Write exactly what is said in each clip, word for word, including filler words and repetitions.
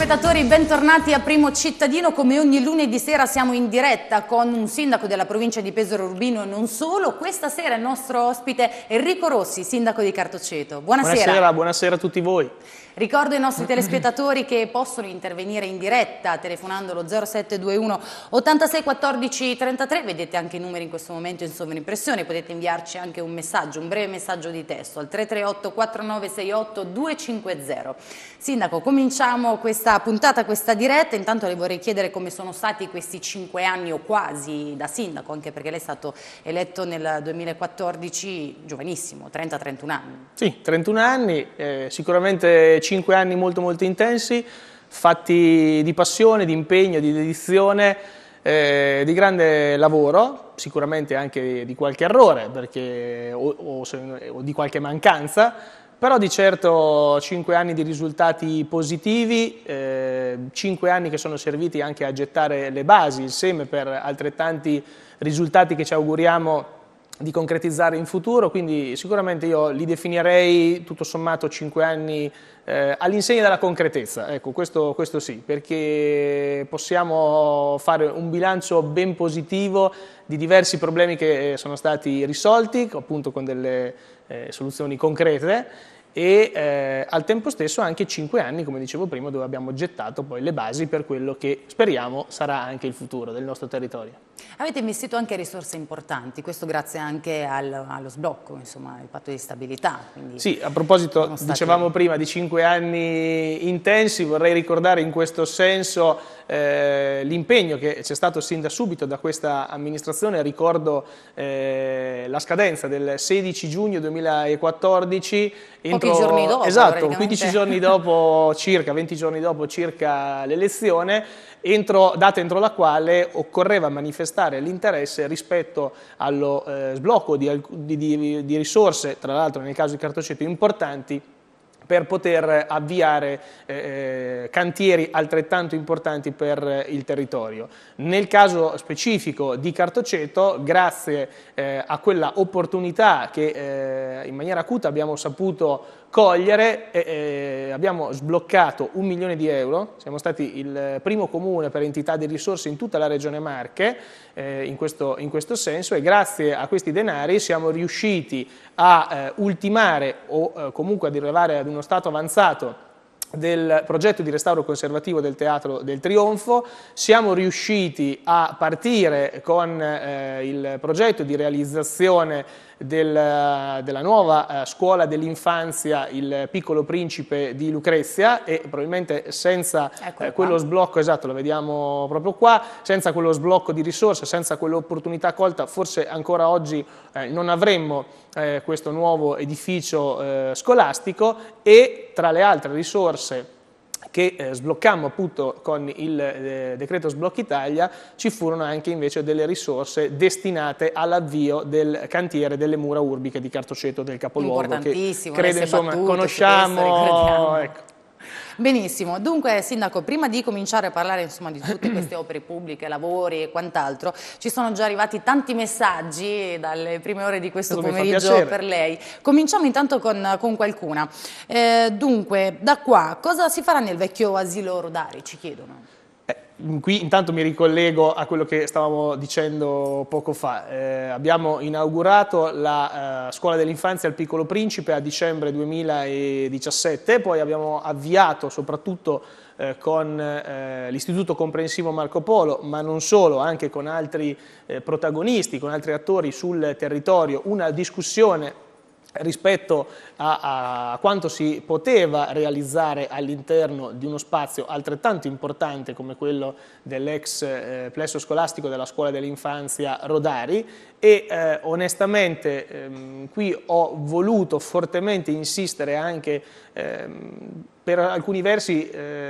telespettatori, bentornati a Primo Cittadino. Come ogni lunedì sera siamo in diretta con un sindaco della provincia di Pesaro Urbino e non solo. Questa sera il nostro ospite è Enrico Rossi, sindaco di Cartoceto. Buonasera. Buonasera, buonasera a tutti voi. Ricordo ai nostri telespettatori che possono intervenire in diretta telefonando lo zero sette due uno ottantasei quattordici trentatré, vedete anche i numeri in questo momento in sovraimpressione, potete inviarci anche un messaggio, un breve messaggio di testo al tre tre otto quattro nove sei otto due cinque zero. Sindaco, cominciamo questa puntata, questa diretta. Intanto le vorrei chiedere come sono stati questi cinque anni o quasi da sindaco, anche perché lei è stato eletto nel duemilaquattordici, giovanissimo, trenta trentuno anni. Sì, trentuno anni, eh, sicuramente cinque anni molto molto intensi, fatti di passione, di impegno, di dedizione, eh, di grande lavoro, sicuramente anche di qualche errore perché, o, o, o di qualche mancanza, però di certo cinque anni di risultati positivi, eh, cinque anni che sono serviti anche a gettare le basi, il seme per altrettanti risultati che ci auguriamo di concretizzare in futuro, quindi sicuramente io li definirei tutto sommato cinque anni eh, all'insegna della concretezza, ecco, questo, questo sì, perché possiamo fare un bilancio ben positivo di diversi problemi che sono stati risolti, appunto con delle eh, soluzioni concrete, e eh, al tempo stesso anche cinque anni, come dicevo prima, dove abbiamo gettato poi le basi per quello che speriamo sarà anche il futuro del nostro territorio. Avete investito anche risorse importanti, questo grazie anche al, allo sblocco, insomma, il patto di stabilità. Sì, a proposito, stati... dicevamo prima di cinque anni intensi, vorrei ricordare in questo senso eh, l'impegno che c'è stato sin da subito da questa amministrazione. Ricordo eh, la scadenza del sedici giugno duemilaquattordici. Pochi giorni dopo, esatto, quindici giorni dopo circa, venti giorni dopo circa l'elezione, entro, data entro la quale occorreva manifestare l'interesse rispetto allo eh, sblocco di, di, di, di risorse, tra l'altro nel caso di Cartoceto importanti, per poter avviare eh, cantieri altrettanto importanti per il territorio. Nel caso specifico di Cartoceto, grazie eh, a quella opportunità che eh, in maniera acuta abbiamo saputo cogliere, eh, eh, abbiamo sbloccato un milione di euro, siamo stati il primo comune per entità di risorse in tutta la regione Marche eh, in, questo, in questo senso, e grazie a questi denari siamo riusciti a eh, ultimare o eh, comunque ad arrivare ad uno stato avanzato del progetto di restauro conservativo del Teatro del Trionfo. Siamo riusciti a partire con eh, il progetto di realizzazione del, della nuova eh, scuola dell'infanzia, il Piccolo Principe di Lucrezia, e probabilmente senza eh, quello sblocco, esatto, lo vediamo proprio qua, senza quello sblocco di risorse, senza quell'opportunità colta, forse ancora oggi eh, non avremmo eh, questo nuovo edificio eh, scolastico. E tra le altre risorse che eh, sbloccammo appunto con il eh, decreto Sblocca Italia, ci furono anche invece delle risorse destinate all'avvio del cantiere delle mura urbiche di Cartoceto del capoluogo, importantissimo, che credo insomma conosciamo. Ecco. Benissimo, dunque sindaco, prima di cominciare a parlare insomma di tutte queste opere pubbliche, lavori e quant'altro, ci sono già arrivati tanti messaggi dalle prime ore di questo Questo pomeriggio per lei. Cominciamo intanto con, con qualcuna. Eh, dunque, da qua, cosa si farà nel vecchio asilo Rodari, ci chiedono? Eh, qui intanto mi ricollego a quello che stavamo dicendo poco fa. Eh, abbiamo inaugurato la eh, scuola dell'infanzia al Piccolo Principe a dicembre duemiladiciassette, poi abbiamo avviato soprattutto eh, con eh, l'Istituto Comprensivo Marco Polo, ma non solo, anche con altri eh, protagonisti, con altri attori sul territorio, una discussione rispetto a, a quanto si poteva realizzare all'interno di uno spazio altrettanto importante come quello dell'ex eh, plesso scolastico della scuola dell'infanzia Rodari, e eh, onestamente ehm, qui ho voluto fortemente insistere anche ehm, per alcuni versi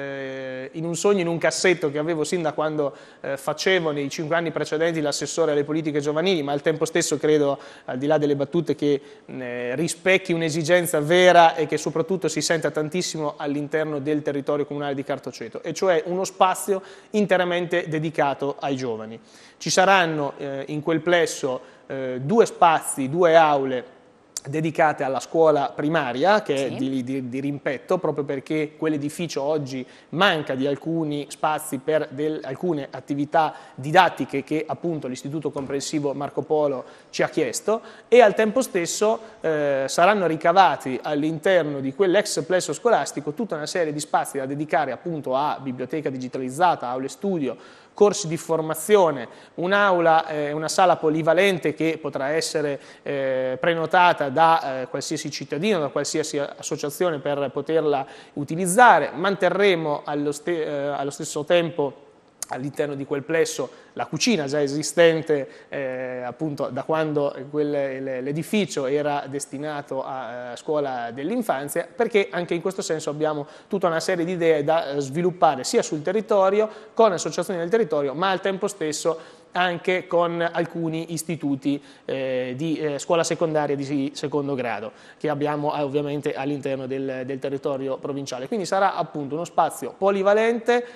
eh, in un sogno, in un cassetto che avevo sin da quando eh, facevo nei cinque anni precedenti l'assessore alle politiche giovanili, ma al tempo stesso credo, al di là delle battute, che eh, rispecchi un'esigenza vera e che soprattutto si senta tantissimo all'interno del territorio comunale di Cartoceto, e cioè uno spazio interamente dedicato ai giovani. Ci saranno eh, in quel plesso eh, due spazi, due aule dedicate alla scuola primaria, che Sì. è di, di, di rimpetto, proprio perché quell'edificio oggi manca di alcuni spazi per del, alcune attività didattiche che appunto l'Istituto Comprensivo Marco Polo ci ha chiesto, e al tempo stesso eh, saranno ricavati all'interno di quell'ex plesso scolastico tutta una serie di spazi da dedicare appunto a biblioteca digitalizzata, aule studio, corsi di formazione, un'aula, eh, una sala polivalente che potrà essere eh, prenotata da eh, qualsiasi cittadino, da qualsiasi associazione per poterla utilizzare. Manterremo allo, ste eh, allo stesso tempo all'interno di quel plesso la cucina già esistente eh, appunto da quando l'edificio era destinato a, a scuola dell'infanzia, perché anche in questo senso abbiamo tutta una serie di idee da sviluppare sia sul territorio, con associazioni del territorio, ma al tempo stesso anche con alcuni istituti eh, di eh, scuola secondaria di secondo grado che abbiamo eh, ovviamente all'interno del, del territorio provinciale. Quindi sarà appunto uno spazio polivalente,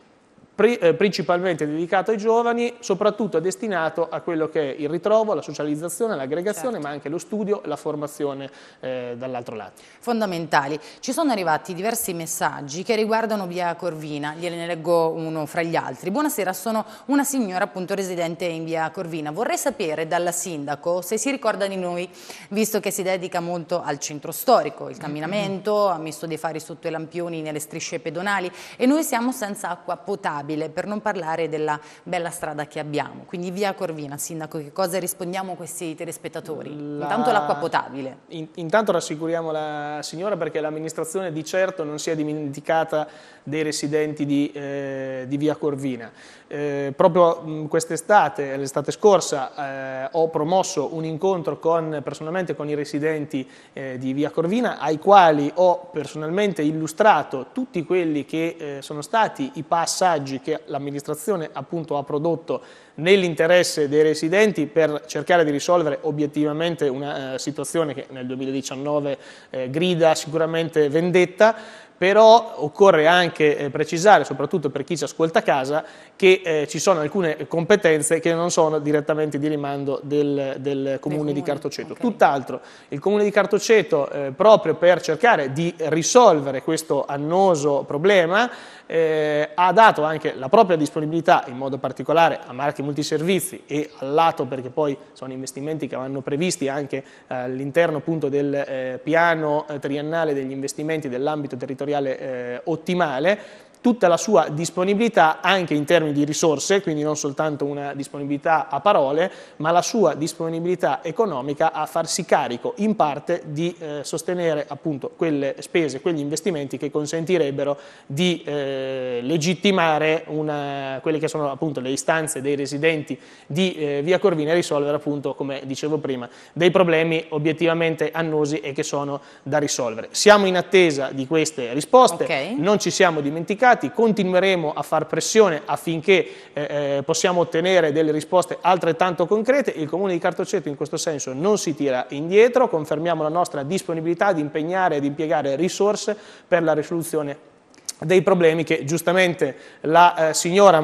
principalmente dedicato ai giovani, soprattutto destinato a quello che è il ritrovo, la socializzazione, l'aggregazione, certo, ma anche lo studio e la formazione eh, dall'altro lato. Fondamentali. Ci sono arrivati diversi messaggi che riguardano via Corvina, gliene leggo uno fra gli altri. Buonasera, sono una signora appunto residente in via Corvina. Vorrei sapere dal sindaco se si ricorda di noi, visto che si dedica molto al centro storico, il camminamento, ha messo dei fari sotto i lampioni nelle strisce pedonali e noi siamo senza acqua potabile, per non parlare della bella strada che abbiamo. Quindi via Corvina, sindaco, che cosa rispondiamo a questi telespettatori? La... Intanto l'acqua potabile. In, intanto rassicuriamo la signora perché l'amministrazione di certo non si è dimenticata dei residenti di, eh, di via Corvina. Eh, proprio quest'estate, l'estate scorsa, eh, ho promosso un incontro con, personalmente con i residenti eh, di via Corvina, ai quali ho personalmente illustrato tutti quelli che eh, sono stati i passaggi che l'amministrazione appunto ha prodotto nell'interesse dei residenti per cercare di risolvere obiettivamente una eh, situazione che nel duemiladiciannove eh, grida sicuramente vendetta. Però occorre anche eh, precisare, soprattutto per chi ci ascolta a casa, che eh, ci sono alcune competenze che non sono direttamente di rimando del, del Comune di Cartoceto. Okay. Tutt'altro, il Comune di Cartoceto, eh, proprio per cercare di risolvere questo annoso problema, eh, ha dato anche la propria disponibilità, in modo particolare a Marche Multiservizi e al lato, perché poi sono investimenti che vanno previsti anche all'interno appunto del eh, piano eh, triennale degli investimenti dell'ambito territoriale Eh, ottimale, tutta la sua disponibilità anche in termini di risorse, quindi non soltanto una disponibilità a parole, ma la sua disponibilità economica a farsi carico in parte di eh, sostenere appunto quelle spese, quegli investimenti che consentirebbero di eh, legittimare una, quelle che sono appunto le istanze dei residenti di eh, via Corvina e risolvere appunto, come dicevo prima, dei problemi obiettivamente annosi e che sono da risolvere. Siamo in attesa di queste risposte, okay, non ci siamo dimenticati, continueremo a far pressione affinché eh, possiamo ottenere delle risposte altrettanto concrete. Il Comune di Cartoceto in questo senso non si tira indietro, confermiamo la nostra disponibilità di impegnare e di impiegare risorse per la risoluzione dei problemi che giustamente la eh, signora,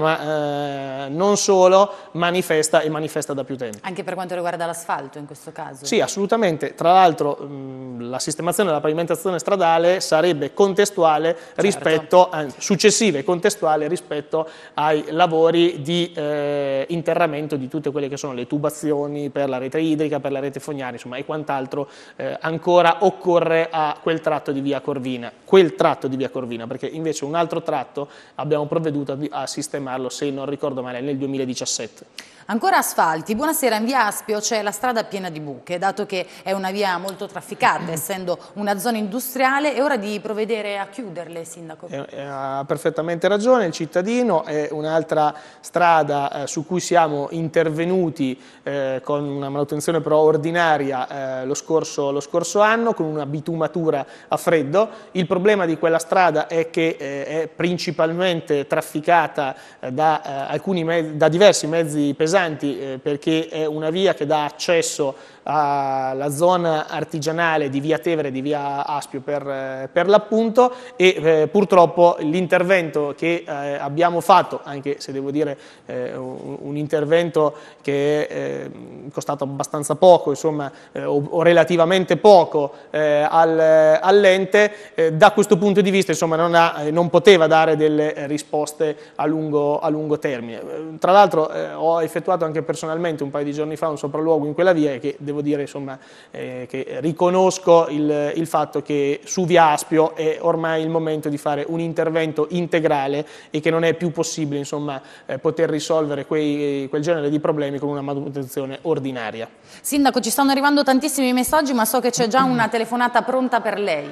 ma eh, non solo, manifesta e manifesta da più tempo. Anche per quanto riguarda l'asfalto in questo caso? Sì, assolutamente. Tra l'altro la sistemazione della pavimentazione stradale sarebbe contestuale, certo, rispetto, anzi, successiva e contestuale rispetto ai lavori di eh, interramento di tutte quelle che sono le tubazioni per la rete idrica, per la rete fognaria, insomma, e quant'altro eh, ancora occorre a quel tratto di via Corvina. Quel tratto di via Corvina, perché invece Invece un altro tratto abbiamo provveduto a, a sistemarlo, se non ricordo male, nel duemiladiciassette. Ancora asfalti. Buonasera, in via Aspio c'è la strada piena di buche, dato che è una via molto trafficata, essendo una zona industriale, è ora di provvedere a chiuderle, sindaco. Eh, eh, ha perfettamente ragione il cittadino, è un'altra strada eh, su cui siamo intervenuti eh, con una manutenzione però ordinaria eh, lo, scorso, lo scorso anno, con una bitumatura a freddo. Il problema di quella strada è che eh, è principalmente trafficata eh, da, eh, alcuni da diversi mezzi pesanti, Eh, perché è una via che dà accesso alla zona artigianale di via Tevere e di via Aspio per, per l'appunto, e eh, purtroppo l'intervento che eh, abbiamo fatto, anche se devo dire eh, un, un intervento che è eh, costato abbastanza poco, insomma, eh, o, o relativamente poco eh, al, all'ente, eh, da questo punto di vista insomma, non, ha, non poteva dare delle risposte a lungo, a lungo termine. Tra l'altro eh, ho effettuato anche personalmente un paio di giorni fa un sopralluogo in quella via e che devo dire insomma, eh, che riconosco il, il fatto che su via Aspio è ormai il momento di fare un intervento integrale e che non è più possibile insomma, eh, poter risolvere quei, quel genere di problemi con una manutenzione ordinaria. Sindaco, ci stanno arrivando tantissimi messaggi, ma so che c'è già una telefonata pronta per lei.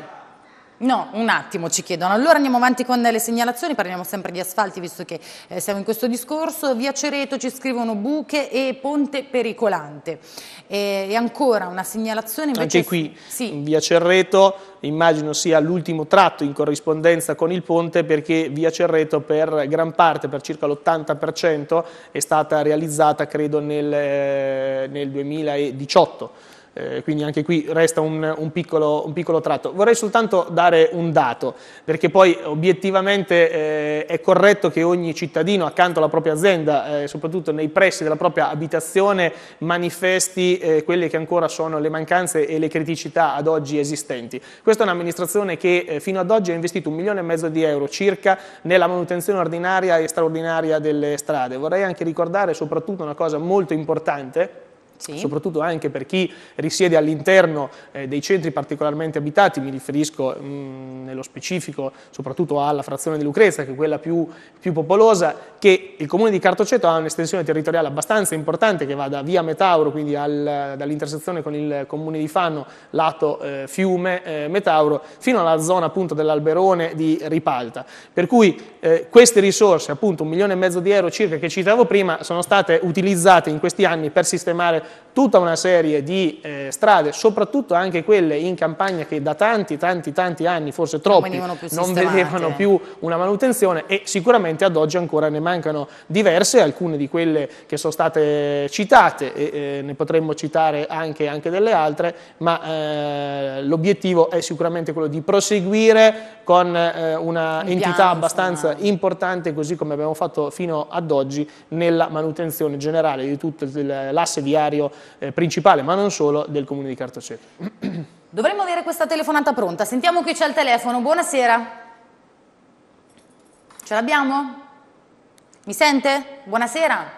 No, un attimo ci chiedono. Allora andiamo avanti con le segnalazioni, parliamo sempre di asfalti visto che eh, siamo in questo discorso. Via Cereto ci scrivono buche e ponte pericolante. E, e ancora una segnalazione invece... Anche qui, sì. in via Cerreto, immagino sia l'ultimo tratto in corrispondenza con il ponte, perché via Cerreto per gran parte, per circa l'ottanta per cento, è stata realizzata credo nel, eh, nel duemiladiciotto. Eh, quindi anche qui resta un, un, piccolo, un piccolo tratto. Vorrei soltanto dare un dato, perché poi obiettivamente eh, è corretto che ogni cittadino accanto alla propria azienda, eh, soprattutto nei pressi della propria abitazione, manifesti eh, quelle che ancora sono le mancanze e le criticità ad oggi esistenti. Questa è un'amministrazione che eh, fino ad oggi ha investito un milione e mezzo di euro circa nella manutenzione ordinaria e straordinaria delle strade. Vorrei anche ricordare soprattutto una cosa molto importante, sì. soprattutto anche per chi risiede all'interno eh, dei centri particolarmente abitati, mi riferisco mh, nello specifico soprattutto alla frazione di Lucrezia, che è quella più, più popolosa, che il comune di Cartoceto ha un'estensione territoriale abbastanza importante che va da via Metauro, quindi dall'intersezione con il comune di Fanno, lato eh, fiume eh, Metauro, fino alla zona appunto dell'Alberone di Ripalta. Per cui eh, queste risorse, appunto un milione e mezzo di euro circa che citavo prima, sono state utilizzate in questi anni per sistemare tutta una serie di eh, strade, soprattutto anche quelle in campagna che da tanti, tanti, tanti anni, forse troppi, non, non vedevano più una manutenzione, e sicuramente ad oggi ancora ne mancano diverse, alcune di quelle che sono state citate, e eh, ne potremmo citare anche, anche delle altre, ma eh, l'obiettivo è sicuramente quello di proseguire con eh, una Un entità piano, abbastanza insomma. importante, così come abbiamo fatto fino ad oggi, nella manutenzione generale di tutto l'asse viario eh, principale, ma non solo, del comune di Cartoceto. Dovremmo avere questa telefonata pronta. Sentiamo chi c'è al telefono. Buonasera. Ce l'abbiamo? Mi sente? Buonasera.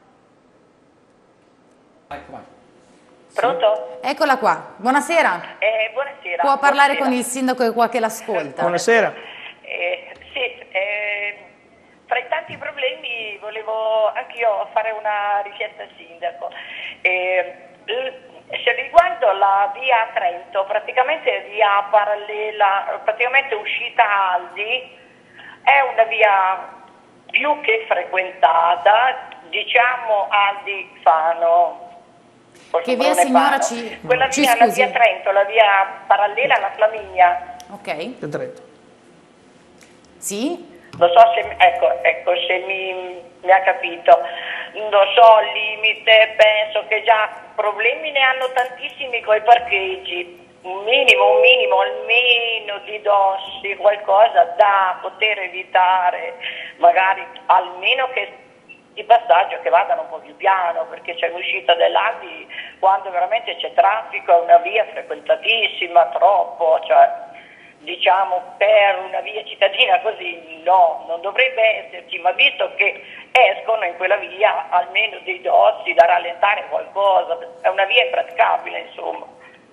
Pronto? Eccola qua. Buonasera. Eh, buonasera. Può parlare buonasera. con il sindaco e qua che l'ascolta. Buonasera. Eh, sì, eh, fra i tanti problemi volevo anch'io fare una richiesta al sindaco. Eh, se riguardo la via Trento, praticamente via parallela, praticamente uscita Aldi, è una via più che frequentata, diciamo Aldi-Fano. Che via signora ci, Quella ci via, scusi. la via Trento, la via parallela alla Flaminia. Ok. Trento. Sì. Non so se, ecco, ecco, se mi, mi ha capito. Non so, al limite, penso che già problemi ne hanno tantissimi coi parcheggi. Un minimo, un minimo almeno di dossi, qualcosa da poter evitare, magari almeno che di passaggio che vadano un po' più piano, perché c'è l'uscita dell'Aldi quando veramente c'è traffico, è una via frequentatissima, troppo, cioè diciamo per una via cittadina così no, non dovrebbe esserci, ma visto che escono in quella via almeno dei dossi da rallentare qualcosa, è una via impraticabile insomma.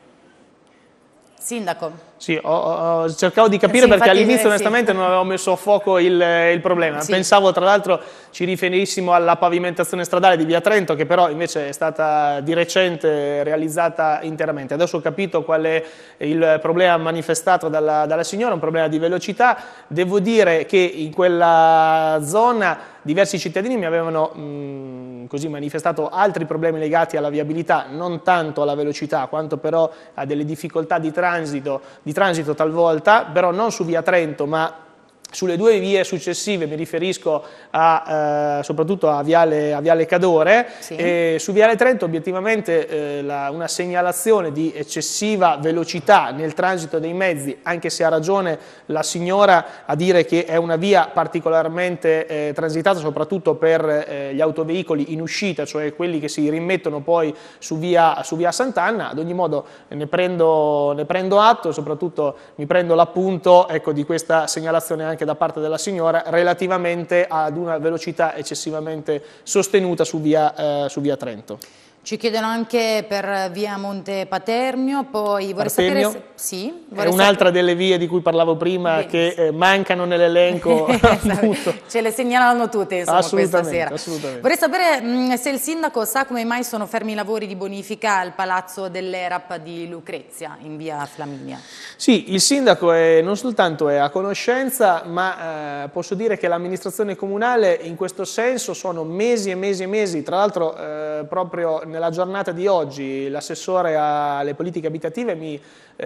Sindaco. Sì, ho, ho, cercavo di capire, sì, perché all'inizio onestamente sì. non avevo messo a fuoco il, il problema. Sì. Pensavo tra l'altro ci riferissimo alla pavimentazione stradale di via Trento, che però invece è stata di recente realizzata interamente. Adesso ho capito qual è il problema manifestato dalla, dalla signora, un problema di velocità. Devo dire che in quella zona diversi cittadini mi avevano mh, così manifestato altri problemi legati alla viabilità, non tanto alla velocità, quanto però a delle difficoltà di transito, di transito talvolta, però non su via Trento, ma Sulle due vie successive, mi riferisco a, eh, soprattutto a Viale, a Viale Cadore, sì. E su Viale Trento obiettivamente eh, la, una segnalazione di eccessiva velocità nel transito dei mezzi, anche se ha ragione la signora a dire che è una via particolarmente eh, transitata soprattutto per eh, gli autoveicoli in uscita, cioè quelli che si rimettono poi su via, su via Sant'Anna. Ad ogni modo ne prendo, ne prendo atto e soprattutto mi prendo l'appunto, ecco, di questa segnalazione anche da parte della signora relativamente ad una velocità eccessivamente sostenuta su via, eh, su via Trento. Ci chiedono anche per via Monte Patermio, poi vorrei Patermio? sapere se... Sì, è un'altra delle vie di cui parlavo prima. Benissimo. Che eh, mancano nell'elenco. Ce le segnalano tutte, insomma, questa sera. Assolutamente. Vorrei sapere mh, se il sindaco sa come mai sono fermi i lavori di bonifica al palazzo dell'E R A P di Lucrezia in via Flaminia. Sì, il sindaco è, non soltanto è a conoscenza, ma eh, posso dire che l'amministrazione comunale in questo senso sono mesi e mesi e mesi. Tra l'altro eh, proprio nella giornata di oggi l'assessore alle politiche abitative mi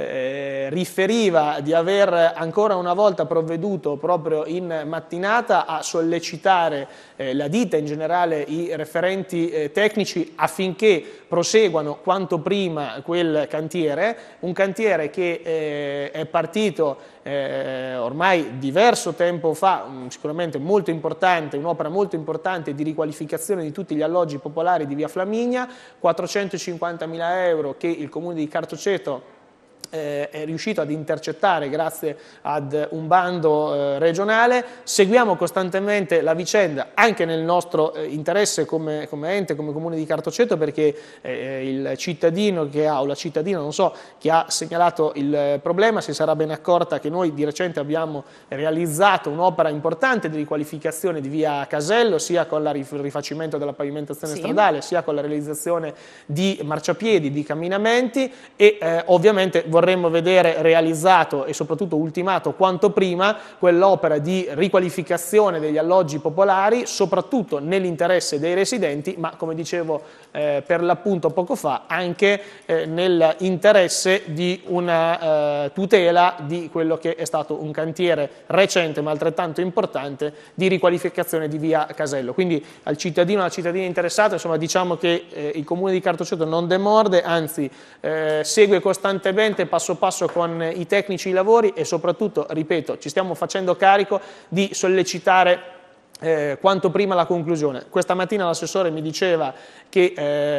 eh, riferiva di aver ancora una volta provveduto proprio in mattinata a sollecitare eh, la ditta, in generale i referenti eh, tecnici, affinché proseguano quanto prima quel cantiere, un cantiere che eh, è partito eh, ormai diverso tempo fa, sicuramente molto importante, un'opera molto importante di riqualificazione di tutti gli alloggi popolari di via Flaminia, quattrocentocinquantamila euro che il comune di Cartoceto Eh, è riuscito ad intercettare grazie ad un bando eh, regionale. Seguiamo costantemente la vicenda anche nel nostro eh, interesse come, come ente, come comune di Cartoceto, perché eh, il cittadino che ha, o la cittadina, non so, che ha segnalato il problema si sarà ben accorta che noi di recente abbiamo realizzato un'opera importante di riqualificazione di via Casello, sia con la rif- il rifacimento della pavimentazione sì. stradale, sia con la realizzazione di marciapiedi, di camminamenti e eh, ovviamente vorremmo vedere realizzato e soprattutto ultimato quanto prima quell'opera di riqualificazione degli alloggi popolari, soprattutto nell'interesse dei residenti, ma come dicevo eh, per l'appunto poco fa, anche eh, nell'interesse di una eh, tutela di quello che è stato un cantiere recente ma altrettanto importante di riqualificazione di via Casello. Quindi al cittadino, alla cittadina interessata, insomma, diciamo che eh, il comune di Cartoceto non demorde, anzi eh, segue costantemente passo passo con i tecnici i lavori e soprattutto, ripeto, ci stiamo facendo carico di sollecitare eh, quanto prima la conclusione. Questa mattina l'assessore mi diceva che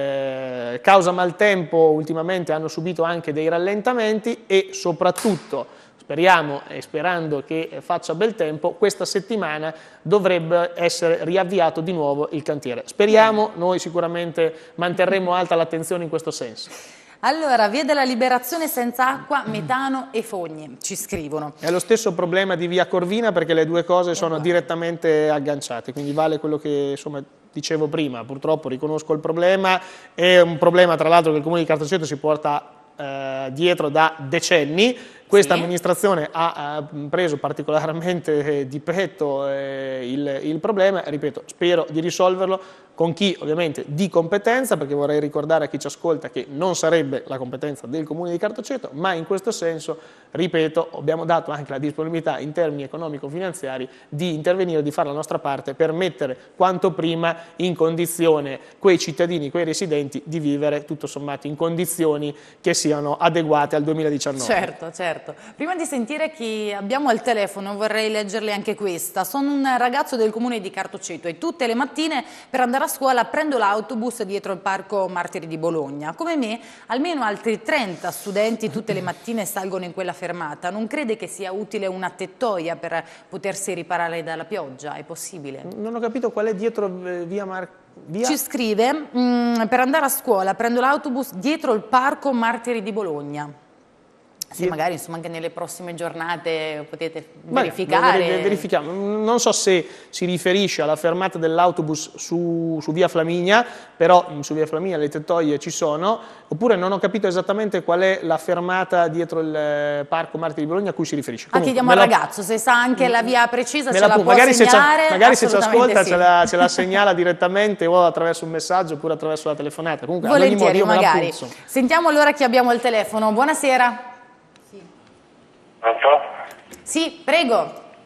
eh, causa maltempo ultimamente hanno subito anche dei rallentamenti e soprattutto speriamo e sperando che faccia bel tempo, questa settimana dovrebbe essere riavviato di nuovo il cantiere. Speriamo, noi sicuramente manterremo alta l'attenzione in questo senso. Allora, via della Liberazione senza acqua, metano e fogne, ci scrivono. È lo stesso problema di via Corvina perché le due cose sono direttamente agganciate, quindi vale quello che insomma dicevo prima, purtroppo riconosco il problema, è un problema tra l'altro che il comune di Cartoceto si porta eh, dietro da decenni. Questa sì. amministrazione ha, ha preso particolarmente di petto eh, il, il problema, ripeto, spero di risolverlo con chi ovviamente di competenza, perché vorrei ricordare a chi ci ascolta che non sarebbe la competenza del comune di Cartoceto, ma in questo senso, ripeto, abbiamo dato anche la disponibilità in termini economico-finanziari di intervenire, di fare la nostra parte per mettere quanto prima in condizione quei cittadini, quei residenti di vivere tutto sommato in condizioni che siano adeguate al duemiladiciannove. Certo, certo. Prima di sentire chi abbiamo al telefono vorrei leggerle anche questa. Sono un ragazzo del comune di Cartoceto e tutte le mattine per andare a scuola prendo l'autobus dietro il parco Martiri di Bologna. Come me, almeno altri trenta studenti tutte le mattine salgono in quella fermata. Non crede che sia utile una tettoia per potersi riparare dalla pioggia? È possibile? Non ho capito qual è dietro eh, via Martiri. Via? Ci scrive, mh, per andare a scuola prendo l'autobus dietro il parco Martiri di Bologna. Sì, magari insomma anche nelle prossime giornate potete verificare. Beh, verifichiamo. Non so se si riferisce alla fermata dell'autobus su, su via Flaminia, però su via Flaminia le tettoie ci sono, oppure non ho capito esattamente qual è la fermata dietro il parco Martiri di Bologna a cui si riferisce. Comunque, ah, chiediamo al ragazzo, se sa anche la via precisa, ce la può magari segnare. Se magari se ci ascolta sì. ce, la, ce la segnala direttamente o attraverso un messaggio oppure attraverso la telefonata. Comunque, volentieri, ad ogni modo, io magari. Sentiamo allora chi abbiamo al telefono. Buonasera. Pronto? Sì, prego.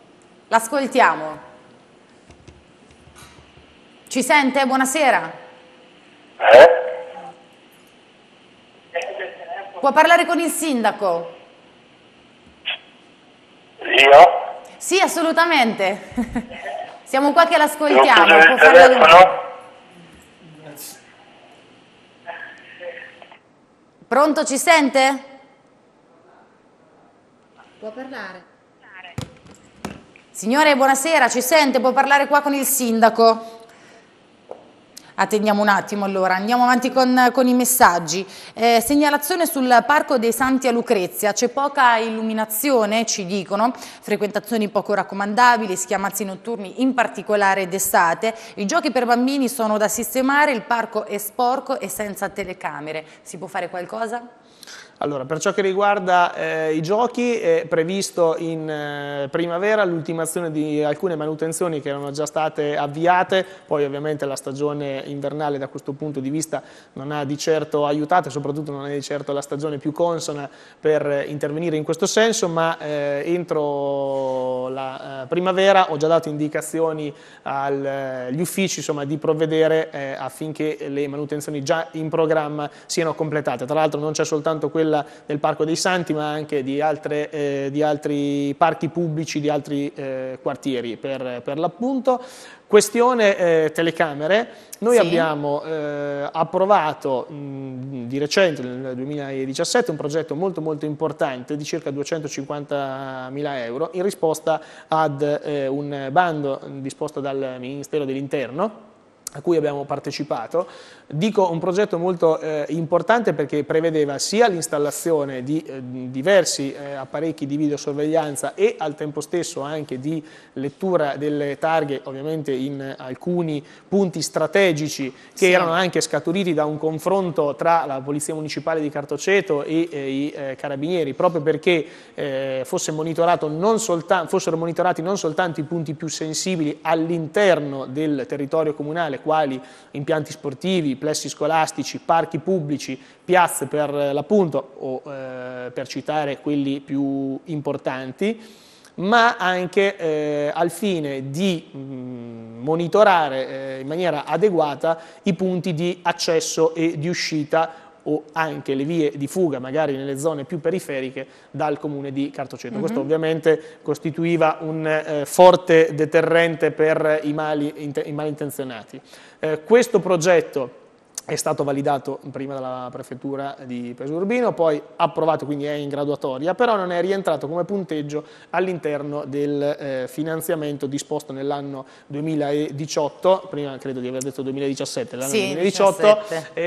L'ascoltiamo. Ci sente? Buonasera. Eh? Può parlare con il sindaco? Io? Sì, assolutamente. Siamo qua che Devo l'ascoltiamo. chiudere il Può farlo- telefono? Pronto, ci sente? Può parlare. Signore, buonasera, ci sente? Può parlare qua con il sindaco? Attendiamo un attimo allora, andiamo avanti con, con i messaggi. Eh, segnalazione sul Parco dei Santi a Lucrezia, c'è poca illuminazione, ci dicono, frequentazioni poco raccomandabili, schiamazzi notturni in particolare d'estate, i giochi per bambini sono da sistemare, il parco è sporco e senza telecamere. Si può fare qualcosa? Allora, per ciò che riguarda eh, i giochi, è previsto in eh, primavera l'ultimazione di alcune manutenzioni che erano già state avviate, poi ovviamente la stagione invernale da questo punto di vista non ha di certo aiutato e soprattutto non è di certo la stagione più consona per intervenire in questo senso, ma eh, entro la eh, primavera ho già dato indicazioni agli uffici insomma, di provvedere eh, affinché le manutenzioni già in programma siano completate. Tra l'altro non c'è soltanto quella del Parco dei Santi, ma anche di, altre, eh, di altri parchi pubblici, di altri eh, quartieri per, per l'appunto. Questione eh, telecamere, noi Sì. abbiamo eh, approvato mh, di recente, nel duemiladiciassette, un progetto molto molto importante di circa duecentocinquantamila euro in risposta ad eh, un bando disposto dal Ministero dell'Interno a cui abbiamo partecipato. Dico un progetto molto eh, importante perché prevedeva sia l'installazione di eh, diversi eh, apparecchi di videosorveglianza e al tempo stesso anche di lettura delle targhe, ovviamente in alcuni punti strategici che Sì. erano anche scaturiti da un confronto tra la Polizia Municipale di Cartoceto e eh, i eh, Carabinieri, proprio perché eh, fosse monitorato non soltanto, fossero monitorati non soltanto i punti più sensibili all'interno del territorio comunale, quali impianti sportivi, plessi scolastici, parchi pubblici, piazze per l'appunto, o eh, per citare quelli più importanti, ma anche eh, al fine di mh, monitorare eh, in maniera adeguata i punti di accesso e di uscita o anche le vie di fuga, magari nelle zone più periferiche, dal comune di Cartoceto. Mm-hmm. Questo ovviamente costituiva un eh, forte deterrente per i, mali, i malintenzionati. Eh, questo progetto è stato validato prima dalla prefettura di Pesaro Urbino, poi approvato, quindi è in graduatoria, però non è rientrato come punteggio all'interno del eh, finanziamento disposto nell'anno duemiladiciotto, prima credo di aver detto duemiladiciassette, l'anno Sì, duemiladiciotto,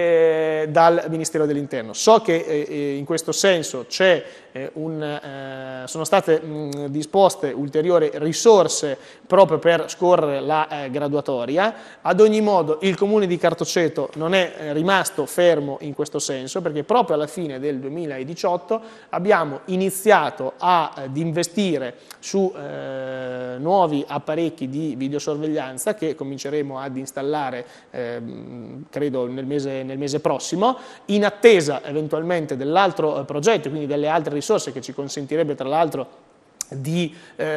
eh, dal Ministero dell'Interno. So che eh, in questo senso c'è eh, un, eh, sono state mh, disposte ulteriori risorse proprio per scorrere la eh, graduatoria. Ad ogni modo il comune di Cartoceto non è rimasto fermo in questo senso, perché proprio alla fine del duemiladiciotto abbiamo iniziato ad investire su eh, nuovi apparecchi di videosorveglianza che cominceremo ad installare eh, credo nel mese, nel mese prossimo, in attesa eventualmente dell'altro progetto, quindi delle altre risorse che ci consentirebbe tra l'altro di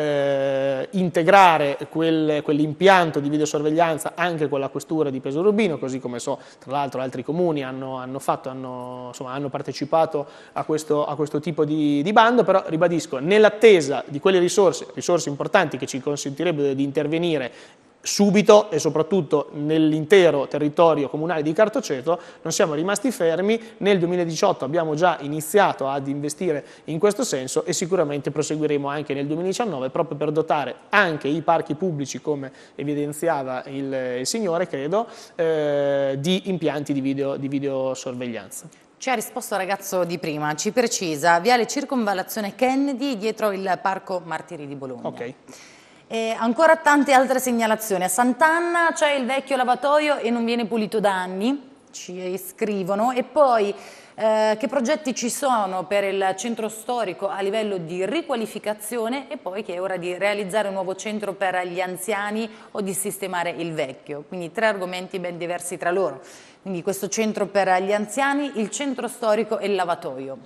eh, integrare quel, quell'impianto di videosorveglianza anche con la questura di Pesaro Urbino, così come so tra l'altro altri comuni hanno, hanno, fatto, hanno, insomma, hanno partecipato a questo, a questo tipo di, di bando, però ribadisco, nell'attesa di quelle risorse, risorse importanti che ci consentirebbero di intervenire subito e soprattutto nell'intero territorio comunale di Cartoceto, non siamo rimasti fermi. Nel duemiladiciotto abbiamo già iniziato ad investire in questo senso e sicuramente proseguiremo anche nel duemiladiciannove proprio per dotare anche i parchi pubblici, come evidenziava il, il signore, credo, eh, di impianti di, video, di videosorveglianza. Ci ha risposto il ragazzo di prima, ci precisa, viale Circonvallazione Kennedy dietro il Parco Martiri di Bologna. Ok. E ancora tante altre segnalazioni. A Sant'Anna c'è il vecchio lavatoio e non viene pulito da anni, ci scrivono. E poi eh, che progetti ci sono per il centro storico a livello di riqualificazione, e poi che è ora di realizzare un nuovo centro per gli anziani o di sistemare il vecchio. Quindi tre argomenti ben diversi tra loro. Quindi questo centro per gli anziani, il centro storico e il lavatoio.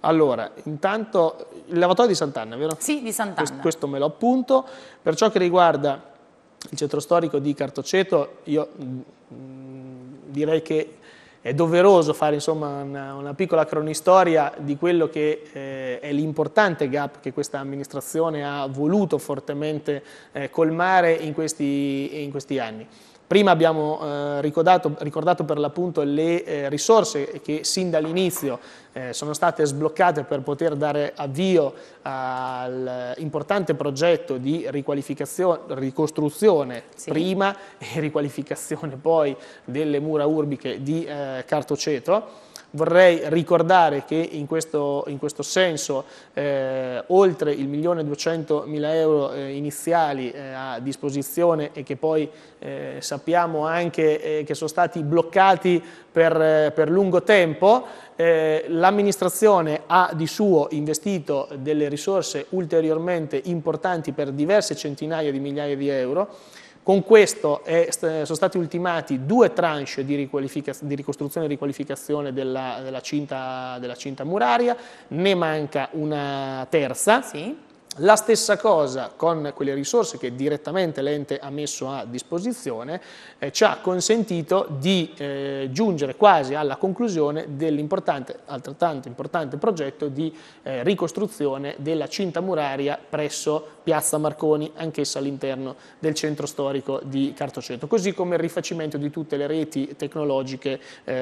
Allora, intanto il lavatoio di Sant'Anna, vero? Sì, di Sant'Anna. Questo, questo me lo appunto. Per ciò che riguarda il centro storico di Cartoceto, io mh, direi che è doveroso fare insomma, una, una piccola cronistoria di quello che eh, è l'importante gap che questa amministrazione ha voluto fortemente eh, colmare in questi, in questi anni. Prima abbiamo eh, ricordato, ricordato per l'appunto le eh, risorse che sin dall'inizio eh, sono state sbloccate per poter dare avvio all'importante progetto di riqualificazione, ricostruzione sì. prima e riqualificazione poi delle mura urbiche di eh, Cartoceto. Vorrei ricordare che in questo, in questo senso eh, oltre il milione duecentomila euro eh, iniziali eh, a disposizione e che poi eh, sappiamo anche eh, che sono stati bloccati per, eh, per lungo tempo, eh, l'amministrazione ha di suo investito delle risorse ulteriormente importanti per diverse centinaia di migliaia di euro. Con questo è, sono stati ultimati due tranche di, di ricostruzione e riqualificazione della, della, cinta, della cinta muraria, ne manca una terza. Sì. La stessa cosa con quelle risorse che direttamente l'ente ha messo a disposizione eh, ci ha consentito di eh, giungere quasi alla conclusione dell'importante, altrettanto importante progetto di eh, ricostruzione della cinta muraria presso Piazza Marconi, anch'essa all'interno del centro storico di Cartoceto, così come il rifacimento di tutte le reti tecnologiche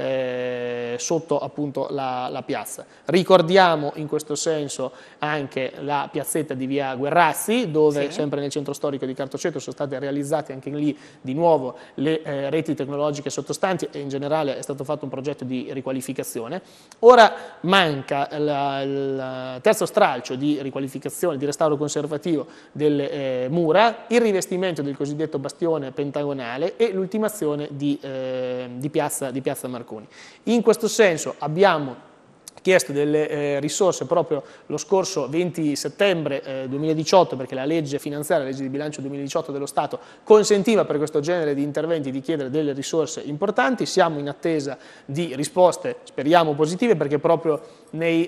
eh, sotto appunto la, la piazza. Ricordiamo in questo senso anche la piazzetta di via Guerrazzi, dove sì. sempre nel centro storico di Cartoceto sono state realizzate anche lì di nuovo le eh, reti tecnologiche sottostanti e in generale è stato fatto un progetto di riqualificazione. Ora manca la, il terzo stralcio di riqualificazione, di restauro conservativo delle eh, mura, il rivestimento del cosiddetto bastione pentagonale e l'ultimazione di, eh, di, piazza, di Piazza Marconi. In questo senso abbiamo chiesto delle eh, risorse proprio lo scorso venti settembre eh, duemiladiciotto, perché la legge finanziaria, la legge di bilancio duemiladiciotto dello Stato consentiva per questo genere di interventi di chiedere delle risorse importanti. Siamo in attesa di risposte, speriamo positive, perché proprio nei,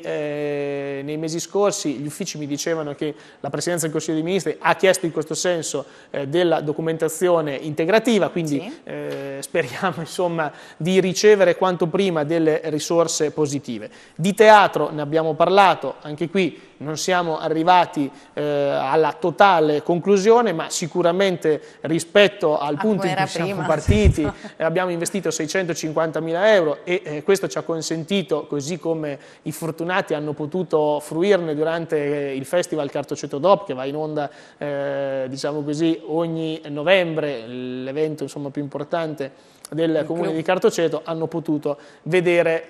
eh, nei mesi scorsi gli uffici mi dicevano che la Presidenza del Consiglio dei Ministri ha chiesto in questo senso eh, della documentazione integrativa, quindi sì. eh, speriamo insomma di ricevere quanto prima delle risorse positive. Di teatro ne abbiamo parlato, anche qui non siamo arrivati eh, alla totale conclusione, ma sicuramente rispetto al ah, punto in cui siamo prima. partiti eh, abbiamo investito seicentocinquantamila euro e eh, questo ci ha consentito, così come i fortunati hanno potuto fruirne durante il Festival Cartoceto Dop, che va in onda eh, diciamo così ogni novembre, l'evento insomma più importante del comune di Cartoceto, hanno potuto vedere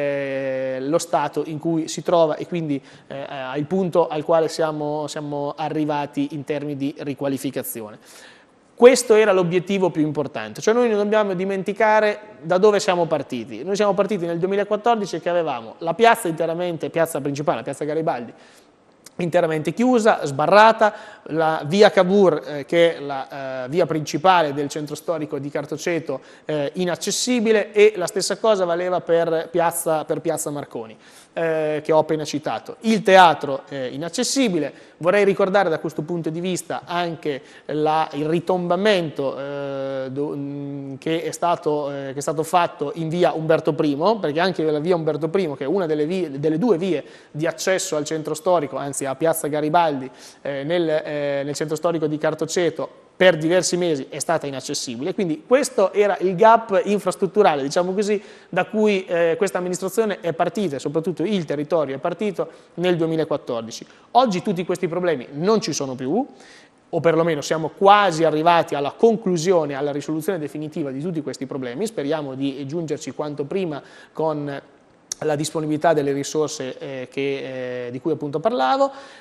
eh, lo stato in cui si trova e quindi eh, il punto al quale siamo, siamo arrivati in termini di riqualificazione. Questo era l'obiettivo più importante, cioè noi non dobbiamo dimenticare da dove siamo partiti. Noi siamo partiti nel duemilaquattordici che avevamo la piazza interamente, piazza principale, la piazza Garibaldi, interamente chiusa, sbarrata, la via Cavour, eh, che è la eh, via principale del centro storico di Cartoceto, eh, inaccessibile, e la stessa cosa valeva per piazza, per piazza Marconi, eh, che ho appena citato. Il teatro eh, inaccessibile. Vorrei ricordare da questo punto di vista anche la, il ritombamento eh, do, mh, che, è stato, eh, che è stato fatto in via Umberto Primo, perché anche la via Umberto Primo, che è una delle, vie, delle due vie di accesso al centro storico, anzi a piazza Garibaldi, eh, nel, eh, nel centro storico di Cartoceto, per diversi mesi è stata inaccessibile. Quindi questo era il gap infrastrutturale, diciamo così, da cui eh, questa amministrazione è partita, e soprattutto il territorio è partito nel duemilaquattordici. Oggi tutti questi problemi non ci sono più, o perlomeno siamo quasi arrivati alla conclusione, alla risoluzione definitiva di tutti questi problemi. Speriamo di giungerci quanto prima con la disponibilità delle risorse eh, che, eh, di cui appunto parlavo.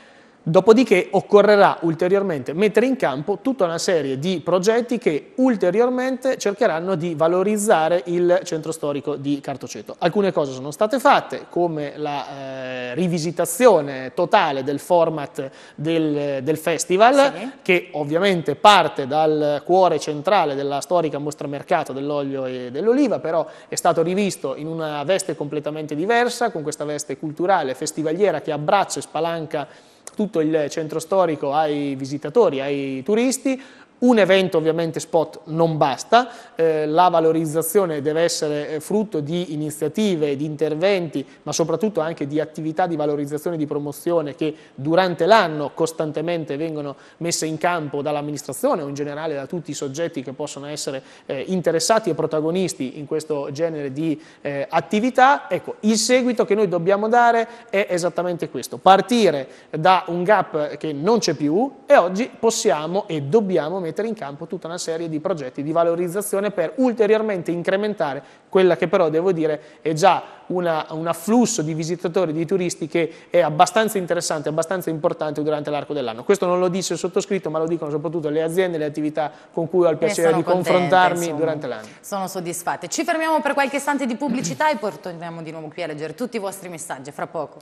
Dopodiché occorrerà ulteriormente mettere in campo tutta una serie di progetti che ulteriormente cercheranno di valorizzare il centro storico di Cartoceto. Alcune cose sono state fatte, come la eh, rivisitazione totale del format del, del festival, sì, che ovviamente parte dal cuore centrale della storica mostra mercato dell'olio e dell'oliva, però è stato rivisto in una veste completamente diversa, con questa veste culturale, festivaliera, che abbraccia e spalanca tutto il centro storico ai visitatori, ai turisti. Un evento ovviamente spot non basta, eh, la valorizzazione deve essere frutto di iniziative, di interventi, ma soprattutto anche di attività di valorizzazione e di promozione che durante l'anno costantemente vengono messe in campo dall'amministrazione o in generale da tutti i soggetti che possono essere eh, interessati e protagonisti in questo genere di eh, attività. Ecco, il seguito che noi dobbiamo dare è esattamente questo: partire da un gap che non c'è più e oggi possiamo e dobbiamo mettere in campo tutta una serie di progetti di valorizzazione per ulteriormente incrementare quella che però devo dire è già una, un afflusso di visitatori, di turisti che è abbastanza interessante, abbastanza importante durante l'arco dell'anno. Questo non lo dice il sottoscritto, ma lo dicono soprattutto le aziende, le attività con cui ho il piacere di contente, confrontarmi insomma, durante l'anno. Sono soddisfatte. Ci fermiamo per qualche istante di pubblicità e poi torniamo di nuovo qui a leggere tutti i vostri messaggi fra poco.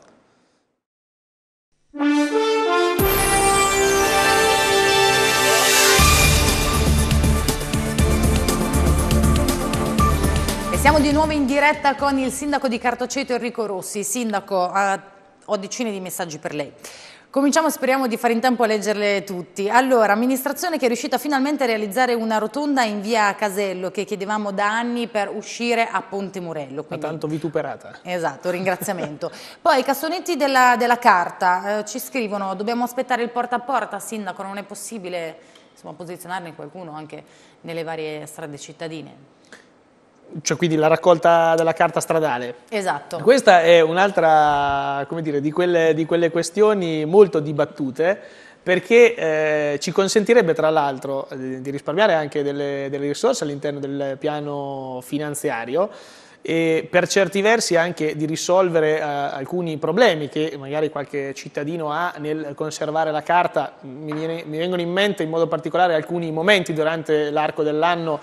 Siamo di nuovo in diretta con il sindaco di Cartoceto Enrico Rossi. Sindaco, eh, ho decine di messaggi per lei. Cominciamo, speriamo di fare in tempo a leggerle tutti. Allora, amministrazione che è riuscita finalmente a realizzare una rotonda in via Casello che chiedevamo da anni per uscire a Ponte Morello. Quindi... Ma tanto vituperata. Esatto, ringraziamento. Poi i cassonetti della, della carta eh, ci scrivono: dobbiamo aspettare il porta a porta, sindaco, non è possibile insomma, posizionarne qualcuno anche nelle varie strade cittadine? Cioè quindi la raccolta della carta stradale. Esatto. Questa è un'altra, come dire, di quelle, di quelle questioni molto dibattute, perché eh, ci consentirebbe tra l'altro di, di risparmiare anche delle, delle risorse all'interno del piano finanziario e per certi versi anche di risolvere eh, alcuni problemi che magari qualche cittadino ha nel conservare la carta. Mi, viene, mi vengono in mente in modo particolare alcuni momenti durante l'arco dell'anno,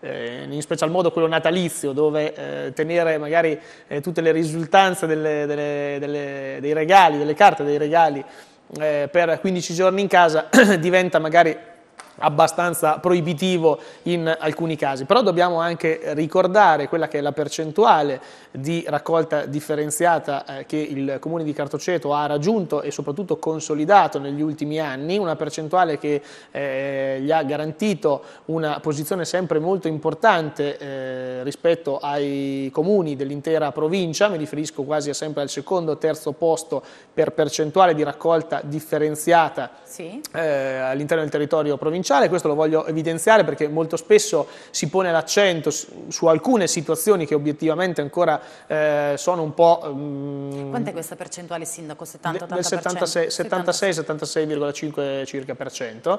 in special modo quello natalizio, dove eh, tenere magari eh, tutte le risultanze delle, delle, delle, dei regali, delle carte dei regali eh, per quindici giorni in casa diventa magari abbastanza proibitivo in alcuni casi, però dobbiamo anche ricordare quella che è la percentuale di raccolta differenziata eh, che il Comune di Cartoceto ha raggiunto e soprattutto consolidato negli ultimi anni, una percentuale che eh, gli ha garantito una posizione sempre molto importante eh, rispetto ai comuni dell'intera provincia. Mi riferisco quasi sempre al secondo o terzo posto per percentuale di raccolta differenziata sì. eh, all'interno del territorio provinciale. Questo lo voglio evidenziare perché molto spesso si pone l'accento su, su alcune situazioni che obiettivamente ancora eh, sono un po'... Um, Quant'è questa percentuale, sindaco? settanta del settantasei settantasei virgola cinque circa per cento.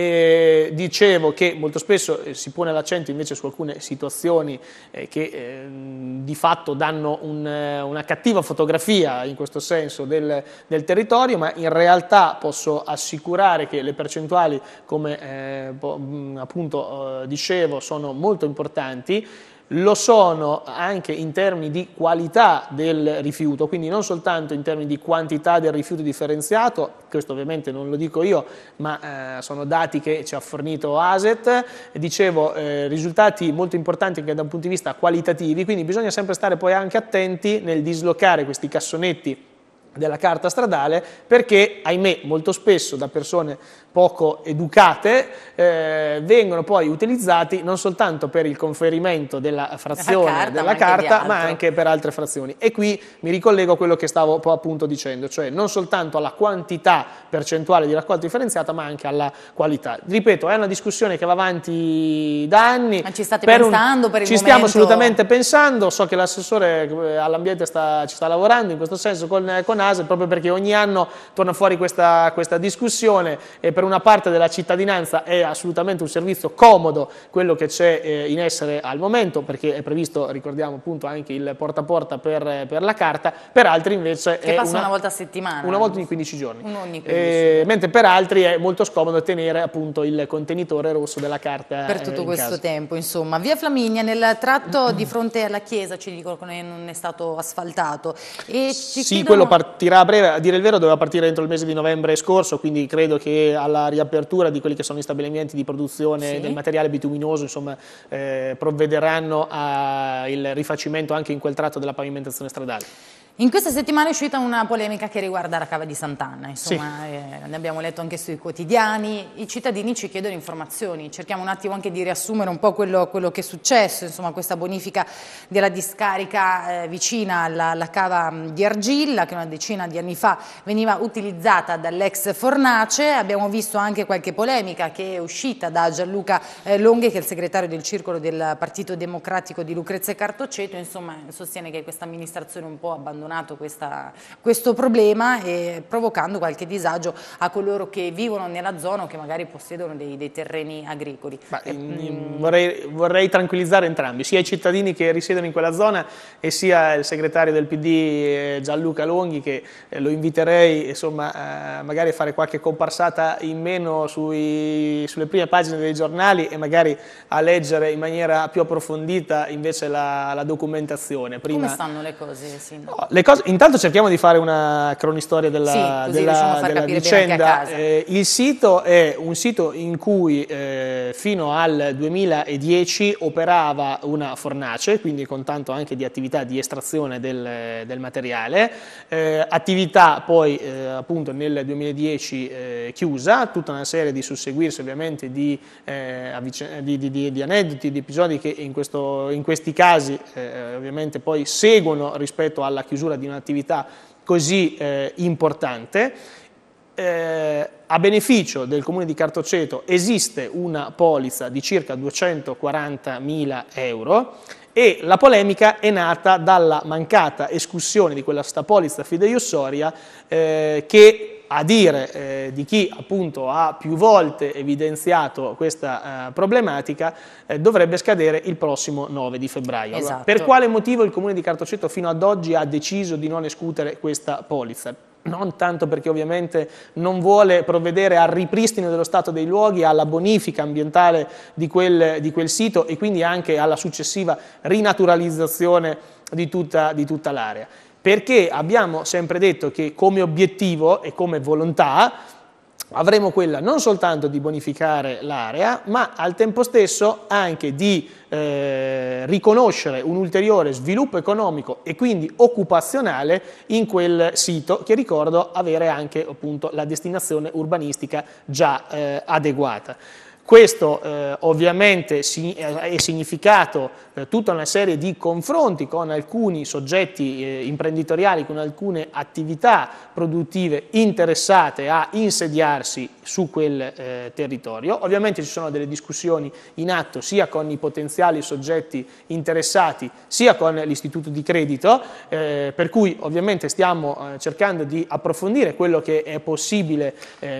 E dicevo che molto spesso eh, si pone l'accento invece su alcune situazioni eh, che eh, di fatto danno un, una cattiva fotografia in questo senso del, del territorio, ma in realtà posso assicurare che le percentuali, come Eh, appunto eh, dicevo, sono molto importanti. Lo sono anche in termini di qualità del rifiuto, quindi non soltanto in termini di quantità del rifiuto differenziato, questo ovviamente non lo dico io, ma eh, sono dati che ci ha fornito A S E T, dicevo eh, risultati molto importanti anche da un punto di vista qualitativi, quindi bisogna sempre stare poi anche attenti nel dislocare questi cassonetti della carta stradale, perché ahimè molto spesso da persone poco educate eh, vengono poi utilizzati non soltanto per il conferimento della frazione carta, della ma carta anche ma anche per altre frazioni, e qui mi ricollego a quello che stavo appunto dicendo, cioè non soltanto alla quantità percentuale di raccolta differenziata ma anche alla qualità. Ripeto, è una discussione che va avanti da anni. Ma ci state per pensando un, per il ci momento? Stiamo assolutamente pensando, so che l'assessore all'ambiente sta, ci sta lavorando in questo senso con, con N A S, proprio perché ogni anno torna fuori questa, questa discussione e per una parte della cittadinanza è assolutamente un servizio comodo quello che c'è eh, in essere al momento, perché è previsto, ricordiamo appunto, anche il porta a porta per, per la carta, per altri invece che è passa una, una volta a settimana. Una volta ogni quindici giorni. Un ogni quindici eh, giorni. Mentre per altri è molto scomodo tenere appunto il contenitore rosso della carta per tutto eh, questo casa. tempo, insomma. Via Flaminia, nel tratto di fronte alla chiesa, ci dicono che non è stato asfaltato. E ci sì, chiedono... quello partirà a breve, a dire il vero doveva partire entro il mese di novembre scorso, quindi credo che alla riapertura di quelli che sono gli stabilimenti di produzione sì. del materiale bituminoso, insomma, eh, provvederanno al rifacimento anche in quel tratto della pavimentazione stradale. In questa settimana è uscita una polemica che riguarda la cava di Sant'Anna, insomma, sì. eh, ne abbiamo letto anche sui quotidiani, i cittadini ci chiedono informazioni, cerchiamo un attimo anche di riassumere un po' quello, quello che è successo, insomma questa bonifica della discarica eh, vicina alla, alla cava di Argilla, che una decina di anni fa veniva utilizzata dall'ex fornace. Abbiamo visto anche qualche polemica che è uscita da Gianluca eh, Longhi, che è il segretario del circolo del Partito Democratico di Lucrezia e Cartoceto, insomma sostiene che questa amministrazione un po' abbandonata Questa, questo problema e provocando qualche disagio a coloro che vivono nella zona o che magari possiedono dei, dei terreni agricoli. Ma, e, mm, vorrei, vorrei tranquillizzare entrambi, sia i cittadini che risiedono in quella zona e sia il segretario del P D eh, Gianluca Longhi, che eh, lo inviterei insomma, eh, magari a fare qualche comparsata in meno sui, sulle prime pagine dei giornali e magari a leggere in maniera più approfondita invece la, la documentazione. Prima, come stanno le cose, Sindaco? No, le cose, intanto cerchiamo di fare una cronistoria della, sì, della, della vicenda. Eh, il sito è un sito in cui eh, fino al duemiladieci operava una fornace, quindi con tanto anche di attività di estrazione del, del materiale, eh, attività poi eh, appunto nel duemiladieci eh, chiusa, tutta una serie di susseguirsi ovviamente di, eh, di, di, di, di aneddoti, di episodi che in, questo, in questi casi eh, ovviamente poi seguono rispetto alla chiusura di un'attività così eh, importante. Eh, a beneficio del Comune di Cartoceto esiste una polizza di circa duecentoquarantamila euro e la polemica è nata dalla mancata escussione di quella sta polizza fideiussoria eh, che, a dire eh, di chi appunto ha più volte evidenziato questa eh, problematica, eh, dovrebbe scadere il prossimo nove di febbraio. Esatto. Allora, per quale motivo il Comune di Cartoceto fino ad oggi ha deciso di non escutere questa polizza? Non tanto perché ovviamente non vuole provvedere al ripristino dello stato dei luoghi, alla bonifica ambientale di quel, di quel sito e quindi anche alla successiva rinaturalizzazione di tutta, di tutta l'area. Perché abbiamo sempre detto che come obiettivo e come volontà avremo quella non soltanto di bonificare l'area, ma al tempo stesso anche di eh, riconoscere un ulteriore sviluppo economico e quindi occupazionale in quel sito, che ricordo avere anche appunto la destinazione urbanistica già eh, adeguata. Questo eh, ovviamente si, eh, è significato eh, tutta una serie di confronti con alcuni soggetti eh, imprenditoriali, con alcune attività produttive interessate a insediarsi su quel eh, territorio. Ovviamente ci sono delle discussioni in atto sia con i potenziali soggetti interessati sia con l'istituto di credito, eh, per cui ovviamente stiamo eh, cercando di approfondire quello che è possibile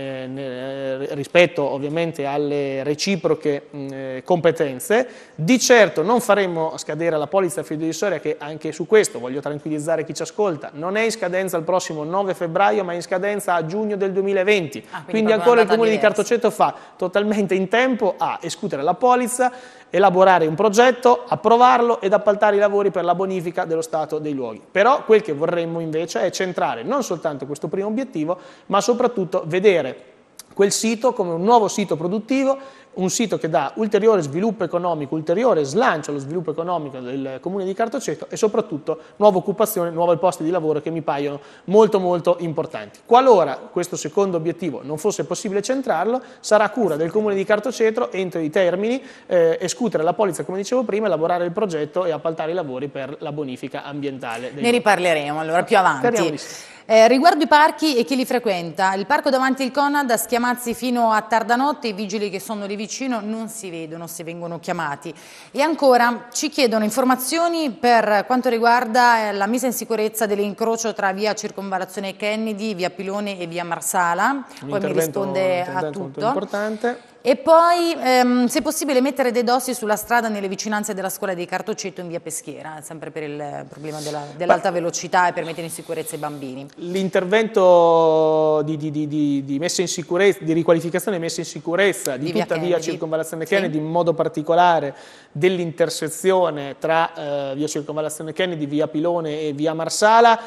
eh, rispetto ovviamente alle reciproche mh, competenze. Di certo non faremo scadere la polizza fideiussoria, che anche su questo voglio tranquillizzare chi ci ascolta, non è in scadenza il prossimo nove febbraio ma è in scadenza a giugno del duemilaventi, ah, quindi, quindi ancora il Comune diversa. di Cartoceto fa totalmente in tempo a escutere la polizza, elaborare un progetto, approvarlo ed appaltare i lavori per la bonifica dello stato dei luoghi. Però quel che vorremmo invece è centrare non soltanto questo primo obiettivo ma soprattutto vedere quel sito come un nuovo sito produttivo, un sito che dà ulteriore sviluppo economico, ulteriore slancio allo sviluppo economico del Comune di Cartoceto e soprattutto nuova occupazione, nuovi posti di lavoro che mi paiono molto molto importanti. Qualora questo secondo obiettivo non fosse possibile centrarlo, sarà cura del Comune di Cartoceto entro i termini eh, escutere la polizza, come dicevo prima, elaborare il progetto e appaltare i lavori per la bonifica ambientale. Ne riparleremo allora più avanti. Eh, riguardo i parchi e chi li frequenta, il parco davanti al Conad a Schiamazzi fino a tarda notte, i vigili che sono lì vicino non si vedono se vengono chiamati. E ancora ci chiedono informazioni per quanto riguarda la messa in sicurezza dell'incrocio tra via Circonvallazione Kennedy, via Pilone e via Marsala, Un poi mi risponde a tutto. Importante. E poi, ehm, se possibile, mettere dei dossi sulla strada nelle vicinanze della scuola di Cartocetto in via Peschiera, sempre per il problema dell'alta velocità e per mettere in sicurezza i bambini. L'intervento di, di, di, di messa in sicurezza, di riqualificazione e messa in sicurezza di, di tutta via, via Circonvallazione Kennedy, sì. In modo particolare dell'intersezione tra eh, via Circonvallazione Kennedy, via Pilone e via Marsala,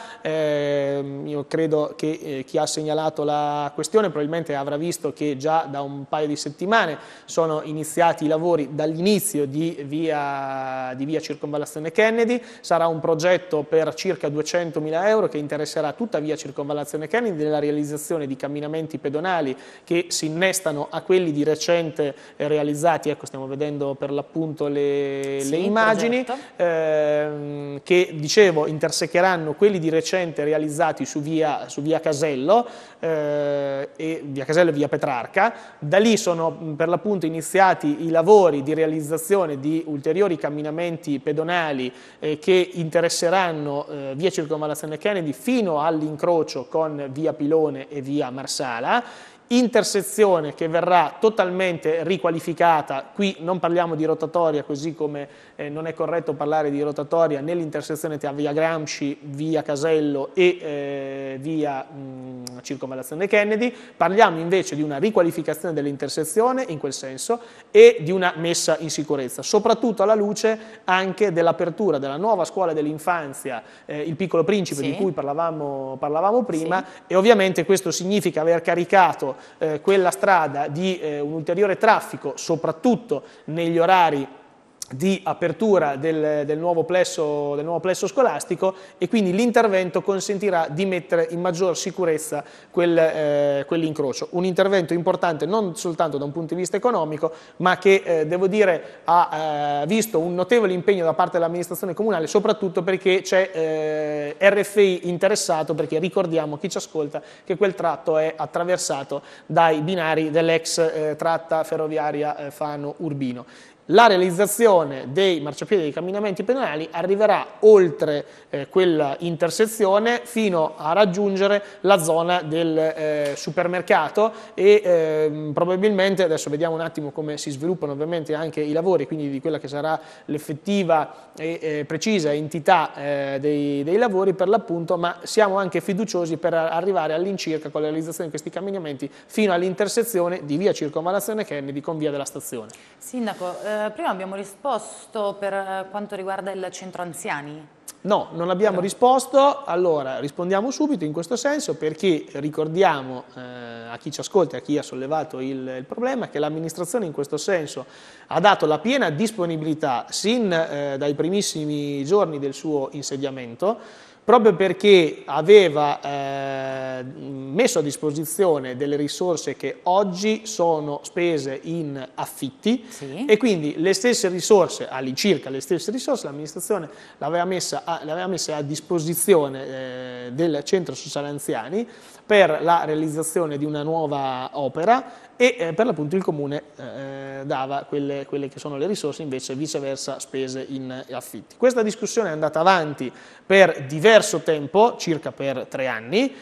eh, io credo che eh, chi ha segnalato la questione probabilmente avrà visto che già da un paio di settimane sono iniziati i lavori dall'inizio di via, di via Circonvallazione Kennedy. Sarà un progetto per circa duecentomila euro che interesserà tutta via Circonvallazione Kennedy nella realizzazione di camminamenti pedonali che si innestano a quelli di recente realizzati. Ecco, stiamo vedendo per l'appunto le, sì, le immagini ehm, che, dicevo, intersecheranno quelli di recente realizzati su via, su via Casello eh, e via Casello e via Petrarca. Da lì sono per l'appunto iniziati i lavori di realizzazione di ulteriori camminamenti pedonali eh, che interesseranno eh, via Circonvallazione Kennedy fino all'incrocio con via Pilone e via Marsala. Intersezione che verrà totalmente riqualificata. Qui non parliamo di rotatoria, così come eh, non è corretto parlare di rotatoria nell'intersezione tra via Gramsci, via Casello e eh, via mh, Circonvallazione Kennedy. Parliamo invece di una riqualificazione dell'intersezione in quel senso e di una messa in sicurezza, soprattutto alla luce anche dell'apertura della nuova scuola dell'infanzia, eh, il Piccolo Principe, sì. Di cui parlavamo, parlavamo prima, sì. E ovviamente questo significa aver caricato Eh, quella strada di eh, un ulteriore traffico, soprattutto negli orari di apertura del, del, nuovo plesso, del nuovo plesso scolastico, e quindi l'intervento consentirà di mettere in maggior sicurezza quel, eh, quell'incrocio. Un intervento importante non soltanto da un punto di vista economico, ma che eh, devo dire ha eh, visto un notevole impegno da parte dell'amministrazione comunale, soprattutto perché c'è eh, R F I interessato, perché ricordiamo, chi ci ascolta, che quel tratto è attraversato dai binari dell'ex eh, tratta ferroviaria eh, Fano-Urbino. La realizzazione dei marciapiedi e dei camminamenti pedonali arriverà oltre eh, quella intersezione fino a raggiungere la zona del eh, supermercato e eh, probabilmente, adesso vediamo un attimo come si sviluppano ovviamente anche i lavori, quindi di quella che sarà l'effettiva e eh, precisa entità eh, dei, dei lavori per l'appunto, ma siamo anche fiduciosi per arrivare all'incirca con la realizzazione di questi camminamenti fino all'intersezione di via Circonvallazione Kennedy con via della Stazione. Sindaco, eh, prima abbiamo risposto per eh, quanto riguarda il centro anziani. No, non abbiamo Però. risposto. Allora, rispondiamo subito in questo senso, perché ricordiamo eh, a chi ci ascolta e a chi ha sollevato il, il problema che l'amministrazione in questo senso ha dato la piena disponibilità sin eh, dai primissimi giorni del suo insediamento, proprio perché aveva eh, messo a disposizione delle risorse che oggi sono spese in affitti, sì. E quindi le stesse risorse, all'incirca le stesse risorse, l'amministrazione le aveva messe a, le aveva messe a disposizione eh, del centro sociale anziani per la realizzazione di una nuova opera e eh, per l'appunto il Comune eh, dava quelle, quelle che sono le risorse invece viceversa spese in affitti. Questa discussione è andata avanti per diverso tempo, circa per tre anni.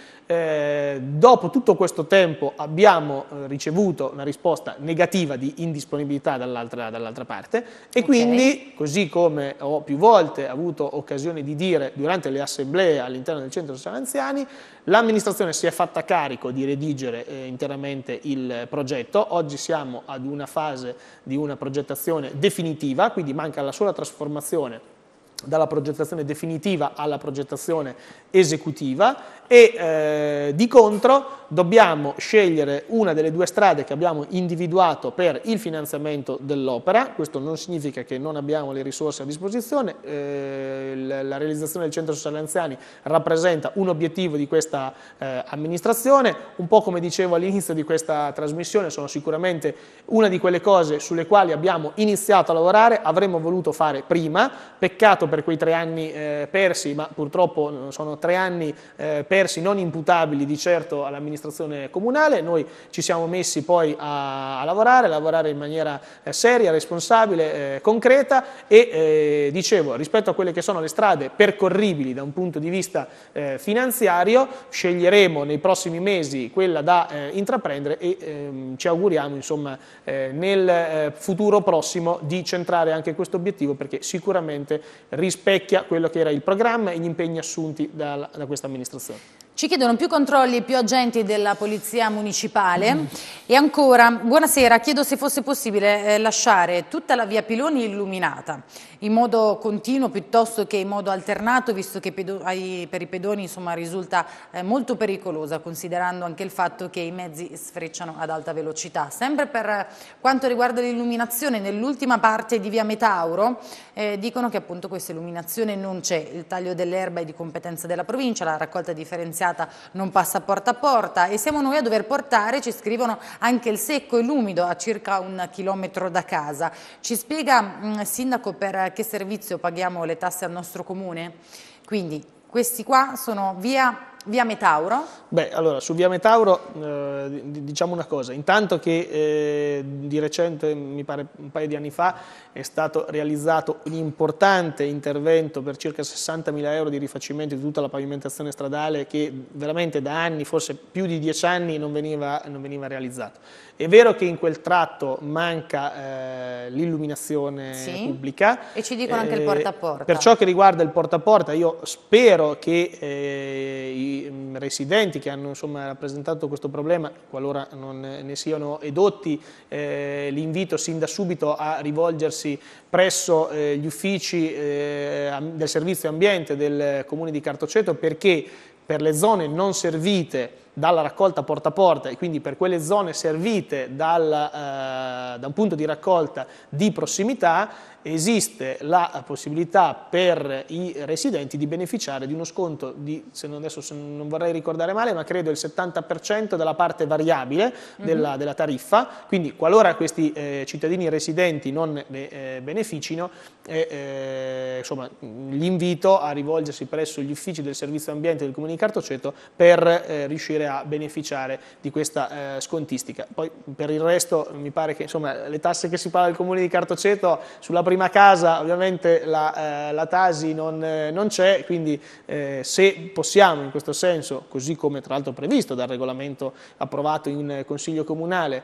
Eh, dopo tutto questo tempo abbiamo eh, ricevuto una risposta negativa di indisponibilità dall'altra dall'altra parte e okay. Quindi, così come ho più volte avuto occasione di dire durante le assemblee all'interno del centro sociale anziani, l'amministrazione si è fatta carico di redigere eh, interamente il progetto. Oggi siamo ad una fase di una progettazione definitiva, quindi manca la sola trasformazione dalla progettazione definitiva alla progettazione esecutiva e eh, di contro dobbiamo scegliere una delle due strade che abbiamo individuato per il finanziamento dell'opera. Questo non significa che non abbiamo le risorse a disposizione, eh, la, la realizzazione del centro sociale anziani rappresenta un obiettivo di questa eh, amministrazione, un po' come dicevo all'inizio di questa trasmissione, sono sicuramente una di quelle cose sulle quali abbiamo iniziato a lavorare, avremmo voluto fare prima, peccato per quei tre anni eh, persi, ma purtroppo sono tre anni eh, persi non imputabili di certo all'amministrazione comunale. Noi ci siamo messi poi a, a lavorare, a lavorare in maniera eh, seria, responsabile, eh, concreta e eh, dicevo, rispetto a quelle che sono le strade percorribili da un punto di vista eh, finanziario, sceglieremo nei prossimi mesi quella da eh, intraprendere e ehm, ci auguriamo insomma eh, nel eh, futuro prossimo di centrare anche questo obiettivo, perché sicuramente rispecchia quello che era il programma e gli impegni assunti da, da questa amministrazione. Ci chiedono più controlli e più agenti della Polizia Municipale. Mm. E ancora, buonasera, chiedo se fosse possibile eh, lasciare tutta la via Piloni illuminata in modo continuo piuttosto che in modo alternato, visto che pedo ai, per i pedoni insomma, risulta eh, molto pericolosa, considerando anche il fatto che i mezzi sfrecciano ad alta velocità. Sempre per quanto riguarda l'illuminazione, nell'ultima parte di via Metauro eh, dicono che appunto questa illuminazione non c'è, il taglio dell'erba è di competenza della provincia, la raccolta differenziata non passa porta a porta e siamo noi a dover portare, ci scrivono, anche il secco e l'umido a circa un chilometro da casa. Ci spiega, mh, Sindaco, per che servizio paghiamo le tasse al nostro comune? Quindi questi qua sono via... Via Metauro? Beh, allora, su via Metauro eh, diciamo una cosa, intanto che eh, di recente, mi pare un paio di anni fa, è stato realizzato un importante intervento per circa sessantamila euro di rifacimento di tutta la pavimentazione stradale che veramente da anni, forse più di dieci anni, non veniva, non veniva realizzato. È vero che in quel tratto manca eh, l'illuminazione sì, pubblica. E ci dicono eh, anche il porta a porta. Per ciò che riguarda il porta a porta, io spero che eh, i residenti che hanno insomma, rappresentato questo problema, qualora non ne siano edotti, eh, l'invito sin da subito a rivolgersi presso eh, gli uffici eh, del servizio ambiente del comune di Cartoceto, perché per le zone non servite dalla raccolta porta a porta e quindi per quelle zone servite dal, eh, da un punto di raccolta di prossimità esiste la possibilità per i residenti di beneficiare di uno sconto di, se non, adesso se non vorrei ricordare male, ma credo il settanta per cento della parte variabile della, mm-hmm. della tariffa, quindi qualora questi eh, cittadini residenti non ne eh, beneficino, eh, eh, insomma, l'invito a rivolgersi presso gli uffici del servizio ambiente del comune di Cartoceto per eh, riuscire a beneficiare di questa eh, scontistica. Poi per il resto mi pare che insomma, le tasse che si paga al comune di Cartoceto sulla prima casa ovviamente la, eh, la Tasi non, eh, non c'è, quindi eh, se possiamo in questo senso, così come tra l'altro previsto dal regolamento approvato in Consiglio Comunale,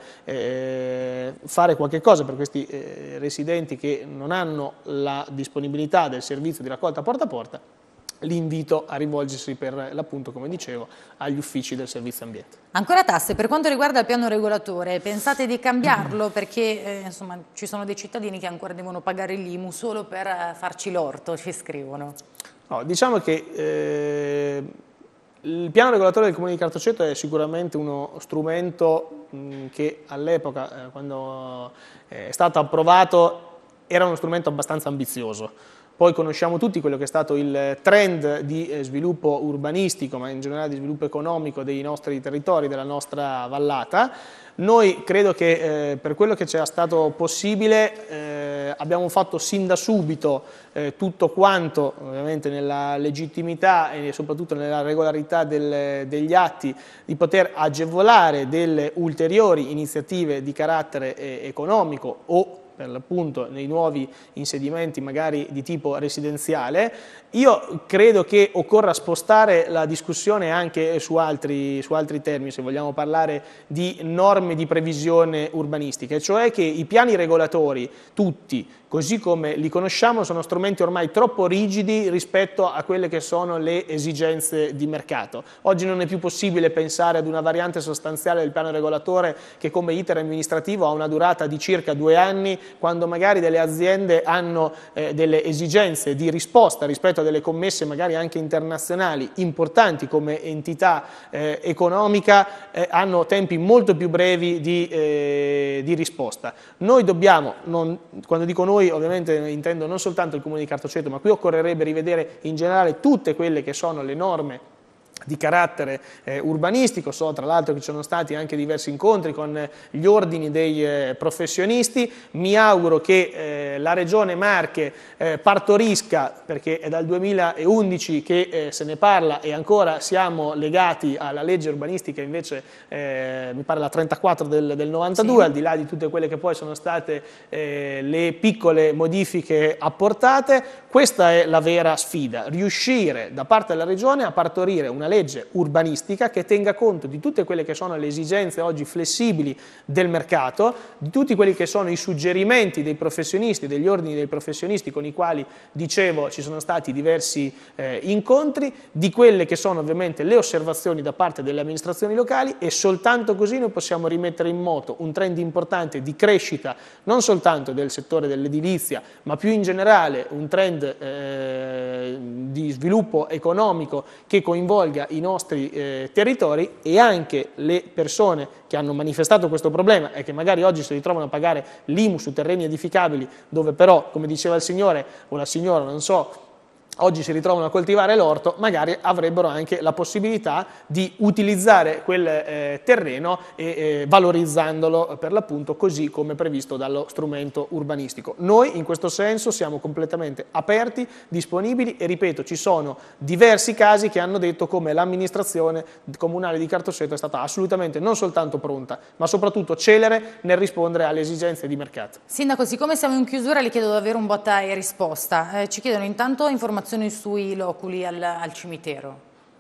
eh, fare qualche cosa per questi eh, residenti che non hanno la disponibilità del servizio di raccolta porta a porta, l'invito a rivolgersi per l'appunto, come dicevo, agli uffici del servizio ambiente. Ancora tasse, per quanto riguarda il piano regolatore, pensate di cambiarlo? Perché eh, insomma, ci sono dei cittadini che ancora devono pagare l'I M U solo per eh, farci l'orto, ci scrivono. No, diciamo che eh, il piano regolatore del Comune di Cartoceto è sicuramente uno strumento mh, che all'epoca, eh, quando è stato approvato, era uno strumento abbastanza ambizioso. Poi conosciamo tutti quello che è stato il trend di sviluppo urbanistico, ma in generale di sviluppo economico dei nostri territori, della nostra vallata. Noi credo che eh, per quello che ci è stato possibile eh, abbiamo fatto sin da subito eh, tutto quanto, ovviamente nella legittimità e soprattutto nella regolarità del, degli atti, di poter agevolare delle ulteriori iniziative di carattere eh, economico o per l'appunto nei nuovi insediamenti magari di tipo residenziale. Io credo che occorra spostare la discussione anche su altri, su altri termini, se vogliamo parlare di norme di previsione urbanistica, cioè che i piani regolatori, tutti, così come li conosciamo, sono strumenti ormai troppo rigidi rispetto a quelle che sono le esigenze di mercato. Oggi non è più possibile pensare ad una variante sostanziale del piano regolatore che come iter amministrativo ha una durata di circa due anni, quando magari delle aziende hanno eh, delle esigenze di risposta rispetto a delle commesse magari anche internazionali importanti come entità eh, economica, eh, hanno tempi molto più brevi di, eh, di risposta. Noi dobbiamo, non, quando dico noi ovviamente intendo non soltanto il Comune di Cartoceto, ma qui occorrerebbe rivedere in generale tutte quelle che sono le norme di carattere eh, urbanistico. So tra l'altro che ci sono stati anche diversi incontri con eh, gli ordini dei eh, professionisti. Mi auguro che eh, la Regione Marche eh, partorisca, perché è dal duemilaundici che eh, se ne parla e ancora siamo legati alla legge urbanistica, invece eh, mi pare la trentaquattro del, del novantadue, sì. Al di là di tutte quelle che poi sono state eh, le piccole modifiche apportate. Questa è la vera sfida, riuscire da parte della Regione a partorire una legge urbanistica che tenga conto di tutte quelle che sono le esigenze oggi flessibili del mercato, di tutti quelli che sono i suggerimenti dei professionisti, degli ordini dei professionisti con i quali, dicevo, ci sono stati diversi eh, incontri, di quelle che sono ovviamente le osservazioni da parte delle amministrazioni locali, e soltanto così noi possiamo rimettere in moto un trend importante di crescita non soltanto del settore dell'edilizia, ma più in generale un trend eh, di sviluppo economico che coinvolga i nostri eh, territori, e anche le persone che hanno manifestato questo problema e che magari oggi si ritrovano a pagare l'I M U su terreni edificabili, dove però, come diceva il signore o la signora, non so, oggi si ritrovano a coltivare l'orto, magari avrebbero anche la possibilità di utilizzare quel eh, terreno e eh, valorizzandolo per l'appunto così come previsto dallo strumento urbanistico. Noi in questo senso siamo completamente aperti, disponibili, e ripeto, ci sono diversi casi che hanno detto come l'amministrazione comunale di Cartoceto è stata assolutamente non soltanto pronta, ma soprattutto celere nel rispondere alle esigenze di mercato. Sindaco, siccome siamo in chiusura, le chiedo davvero un botta e risposta. Eh, ci chiedono intanto informazioni sui loculi al, al cimitero.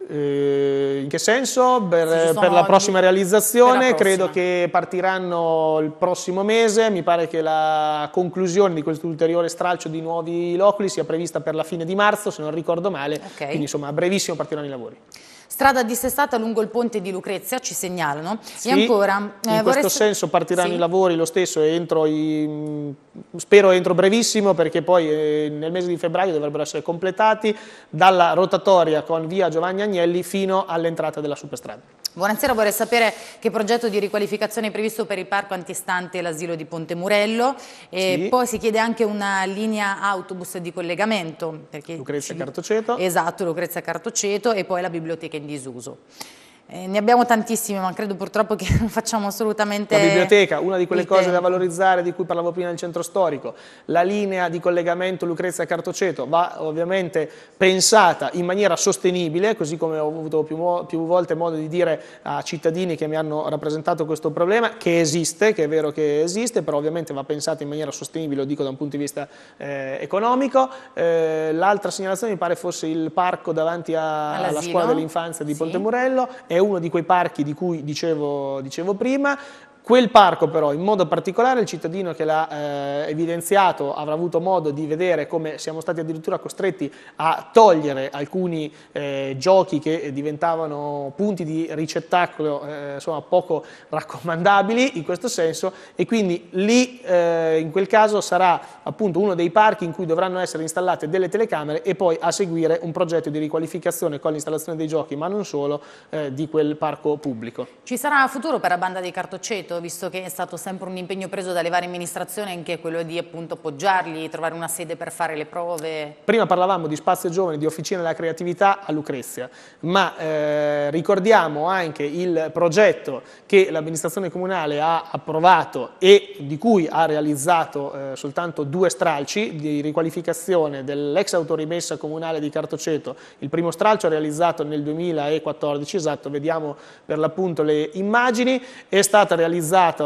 Eh, in che senso? Per, per la prossima realizzazione, la prossima. Credo che partiranno il prossimo mese. Mi pare che la conclusione di questo ulteriore stralcio di nuovi loculi sia prevista per la fine di marzo, se non ricordo male, okay. Quindi insomma a brevissimo partiranno i lavori. Strada dissestata lungo il ponte di Lucrezia, ci segnalano. Sì, e ancora, eh, in questo senso partiranno sì. i lavori lo stesso entro i, spero entro brevissimo, perché poi eh, nel mese di febbraio dovrebbero essere completati, dalla rotatoria con via Giovanni Agnelli fino all'entrata della superstrada. Buonasera, vorrei sapere che progetto di riqualificazione è previsto per il parco antistante l'asilo di Ponte Murello, e sì. poi si chiede anche una linea autobus di collegamento. Lucrezia-Cartoceto. Esatto, Lucrezia-Cartoceto, e poi la biblioteca in disuso. Eh, ne abbiamo tantissime, ma credo purtroppo che non facciamo assolutamente... La biblioteca, una di quelle cose tempo. da valorizzare di cui parlavo prima nel centro storico. La linea di collegamento Lucrezia-Cartoceto va ovviamente pensata in maniera sostenibile, così come ho avuto più, più volte modo di dire a cittadini che mi hanno rappresentato questo problema, che esiste, che è vero che esiste, però ovviamente va pensata in maniera sostenibile, lo dico da un punto di vista eh, economico. Eh, L'altra segnalazione mi pare fosse il parco davanti a, alla scuola dell'infanzia di sì. Ponte Murello. È uno di quei parchi di cui dicevo, dicevo prima. Quel parco però, in modo particolare, il cittadino che l'ha eh, evidenziato avrà avuto modo di vedere come siamo stati addirittura costretti a togliere alcuni eh, giochi che diventavano punti di ricettacolo eh, insomma poco raccomandabili in questo senso, e quindi lì eh, in quel caso sarà appunto uno dei parchi in cui dovranno essere installate delle telecamere, e poi a seguire un progetto di riqualificazione con l'installazione dei giochi, ma non solo, eh, di quel parco pubblico. Ci sarà futuro per la banda di Cartoceto, visto che è stato sempre un impegno preso dalle varie amministrazioni, anche quello di appunto appoggiarli, trovare una sede per fare le prove? Prima parlavamo di Spazio Giovani, di Officina della Creatività a Lucrezia, ma eh, ricordiamo anche il progetto che l'amministrazione comunale ha approvato e di cui ha realizzato eh, soltanto due stralci di riqualificazione dell'ex autorimessa comunale di Cartoceto. Il primo stralcio realizzato nel duemilaquattordici, esatto, vediamo per l'appunto le immagini, è stata realizzata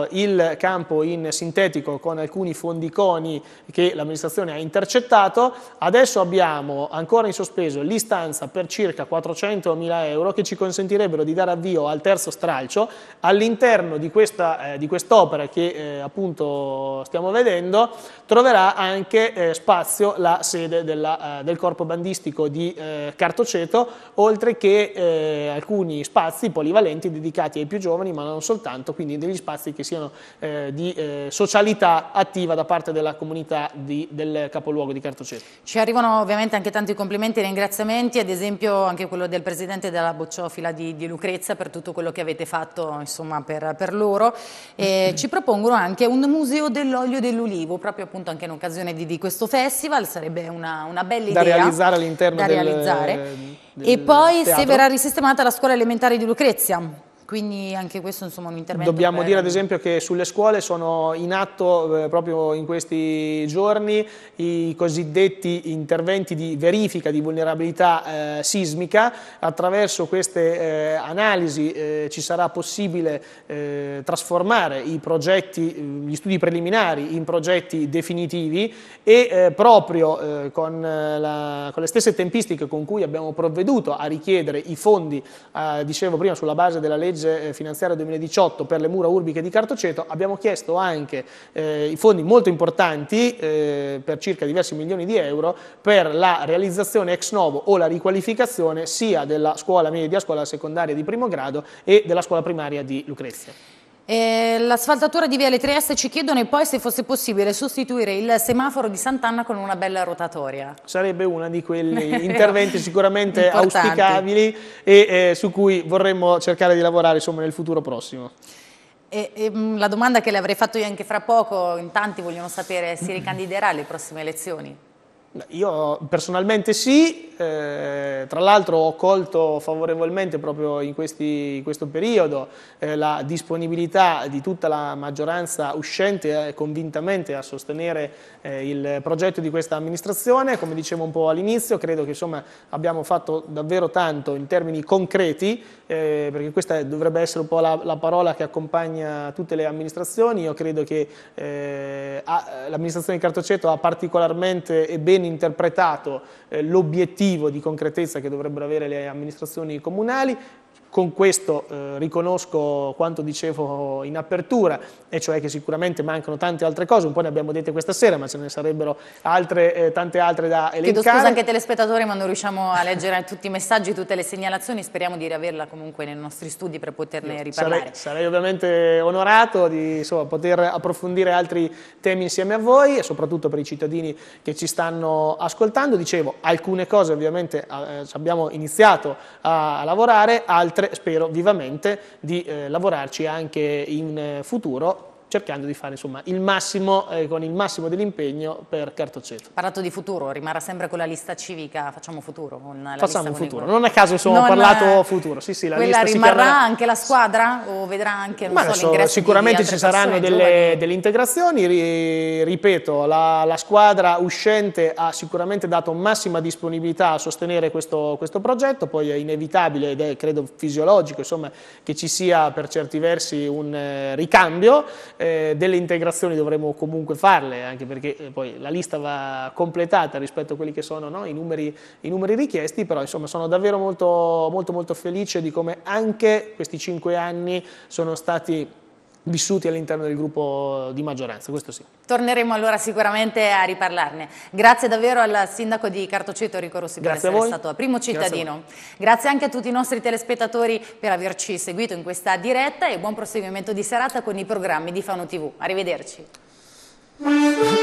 il campo in sintetico con alcuni fondiconi che l'amministrazione ha intercettato. Adesso abbiamo ancora in sospeso l'istanza per circa quattrocentomila euro che ci consentirebbero di dare avvio al terzo stralcio. All'interno di questa, eh, di quest'opera che eh, appunto stiamo vedendo troverà anche eh, spazio la sede della, eh, del corpo bandistico di eh, Cartoceto, oltre che eh, alcuni spazi polivalenti dedicati ai più giovani, ma non soltanto, quindi degli spazi che siano eh, di eh, socialità attiva da parte della comunità di, del capoluogo di Cartoceto. Ci arrivano ovviamente anche tanti complimenti e ringraziamenti, ad esempio anche quello del presidente della bocciofila di, di Lucrezia per tutto quello che avete fatto, insomma, per, per loro. E ci propongono anche un museo dell'olio dell'ulivo, proprio appunto anche in occasione di, di questo festival, sarebbe una, una bella idea da realizzare all'interno del, realizzare. del E poi teatro. se verrà risistemata la scuola elementare di Lucrezia. Quindi anche questo, insomma, un intervento. Dobbiamo per... dire ad esempio che sulle scuole sono in atto eh, proprio in questi giorni i cosiddetti interventi di verifica di vulnerabilità eh, sismica. Attraverso queste eh, analisi eh, ci sarà possibile eh, trasformare i progetti, gli studi preliminari in progetti definitivi e eh, proprio eh, con, la, con le stesse tempistiche con cui abbiamo provveduto a richiedere i fondi, eh, dicevo prima, sulla base della legge finanziaria duemiladiciotto per le mura urbiche di Cartoceto, abbiamo chiesto anche eh, i fondi molto importanti eh, per circa diversi milioni di euro per la realizzazione ex novo o la riqualificazione sia della scuola media, scuola secondaria di primo grado e della scuola primaria di Lucrezia. L'asfaltatura di Viale Trieste ci chiedono e poi se fosse possibile sostituire il semaforo di Sant'Anna con una bella rotatoria. Sarebbe uno di quegli interventi sicuramente auspicabili e eh, su cui vorremmo cercare di lavorare, insomma, nel futuro prossimo. E, e, la domanda che le avrei fatto io anche fra poco, in tanti vogliono sapere, si ricandiderà alle prossime elezioni? Io personalmente sì, eh, tra l'altro ho colto favorevolmente proprio in, questi, in questo periodo eh, la disponibilità di tutta la maggioranza uscente eh, convintamente a sostenere eh, il progetto di questa amministrazione. Come dicevo un po' all'inizio, credo che insomma abbiamo fatto davvero tanto in termini concreti, eh, perché questa dovrebbe essere un po' la, la parola che accompagna tutte le amministrazioni. Io credo che eh, l'amministrazione di Cartoceto ha particolarmente e bene interpretato eh, l'obiettivo di concretezza che dovrebbero avere le amministrazioni comunali. Con questo eh, riconosco quanto dicevo in apertura, e cioè che sicuramente mancano tante altre cose, un po' ne abbiamo dette questa sera, ma ce ne sarebbero altre, eh, tante altre da elencare. Chiedo scusa anche ai telespettatori, ma non riusciamo a leggere tutti i messaggi, tutte le segnalazioni, speriamo di riaverla comunque nei nostri studi per poterne Io riparlare. Sarei, sarei ovviamente onorato di insomma, poter approfondire altri temi insieme a voi e soprattutto per i cittadini che ci stanno ascoltando. Dicevo, alcune cose ovviamente eh, abbiamo iniziato a, a lavorare, altre spero vivamente di eh, lavorarci anche in eh, futuro, cercando di fare insomma il massimo, eh, con il massimo dell'impegno per Cartoceto. Parlato di futuro, rimarrà sempre con la lista civica, facciamo futuro. Con la Facciamo lista futuro, con non a caso insomma ho parlato futuro. Sì, sì, la quella lista rimarrà si chiamerà... anche la squadra o vedrà anche non Ma so, l'ingresso sicuramente di ci altre saranno persone, delle, giovani? delle integrazioni, Ri, ripeto, la, la squadra uscente ha sicuramente dato massima disponibilità a sostenere questo, questo progetto, poi è inevitabile ed è credo fisiologico insomma, che ci sia per certi versi un eh, ricambio, eh, delle integrazioni dovremo comunque farle, anche perché eh, poi la lista va completata rispetto a quelli che sono no, i, numeri, i numeri richiesti, però insomma sono davvero molto, molto, molto felice di come anche questi cinque anni sono stati vissuti all'interno del gruppo di maggioranza, questo sì. Torneremo allora sicuramente a riparlarne. Grazie davvero al sindaco di Cartoceto Enrico Rossi per essere stato primo cittadino. Grazie, Grazie anche a tutti i nostri telespettatori per averci seguito in questa diretta e buon proseguimento di serata con i programmi di Fano tivù. Arrivederci.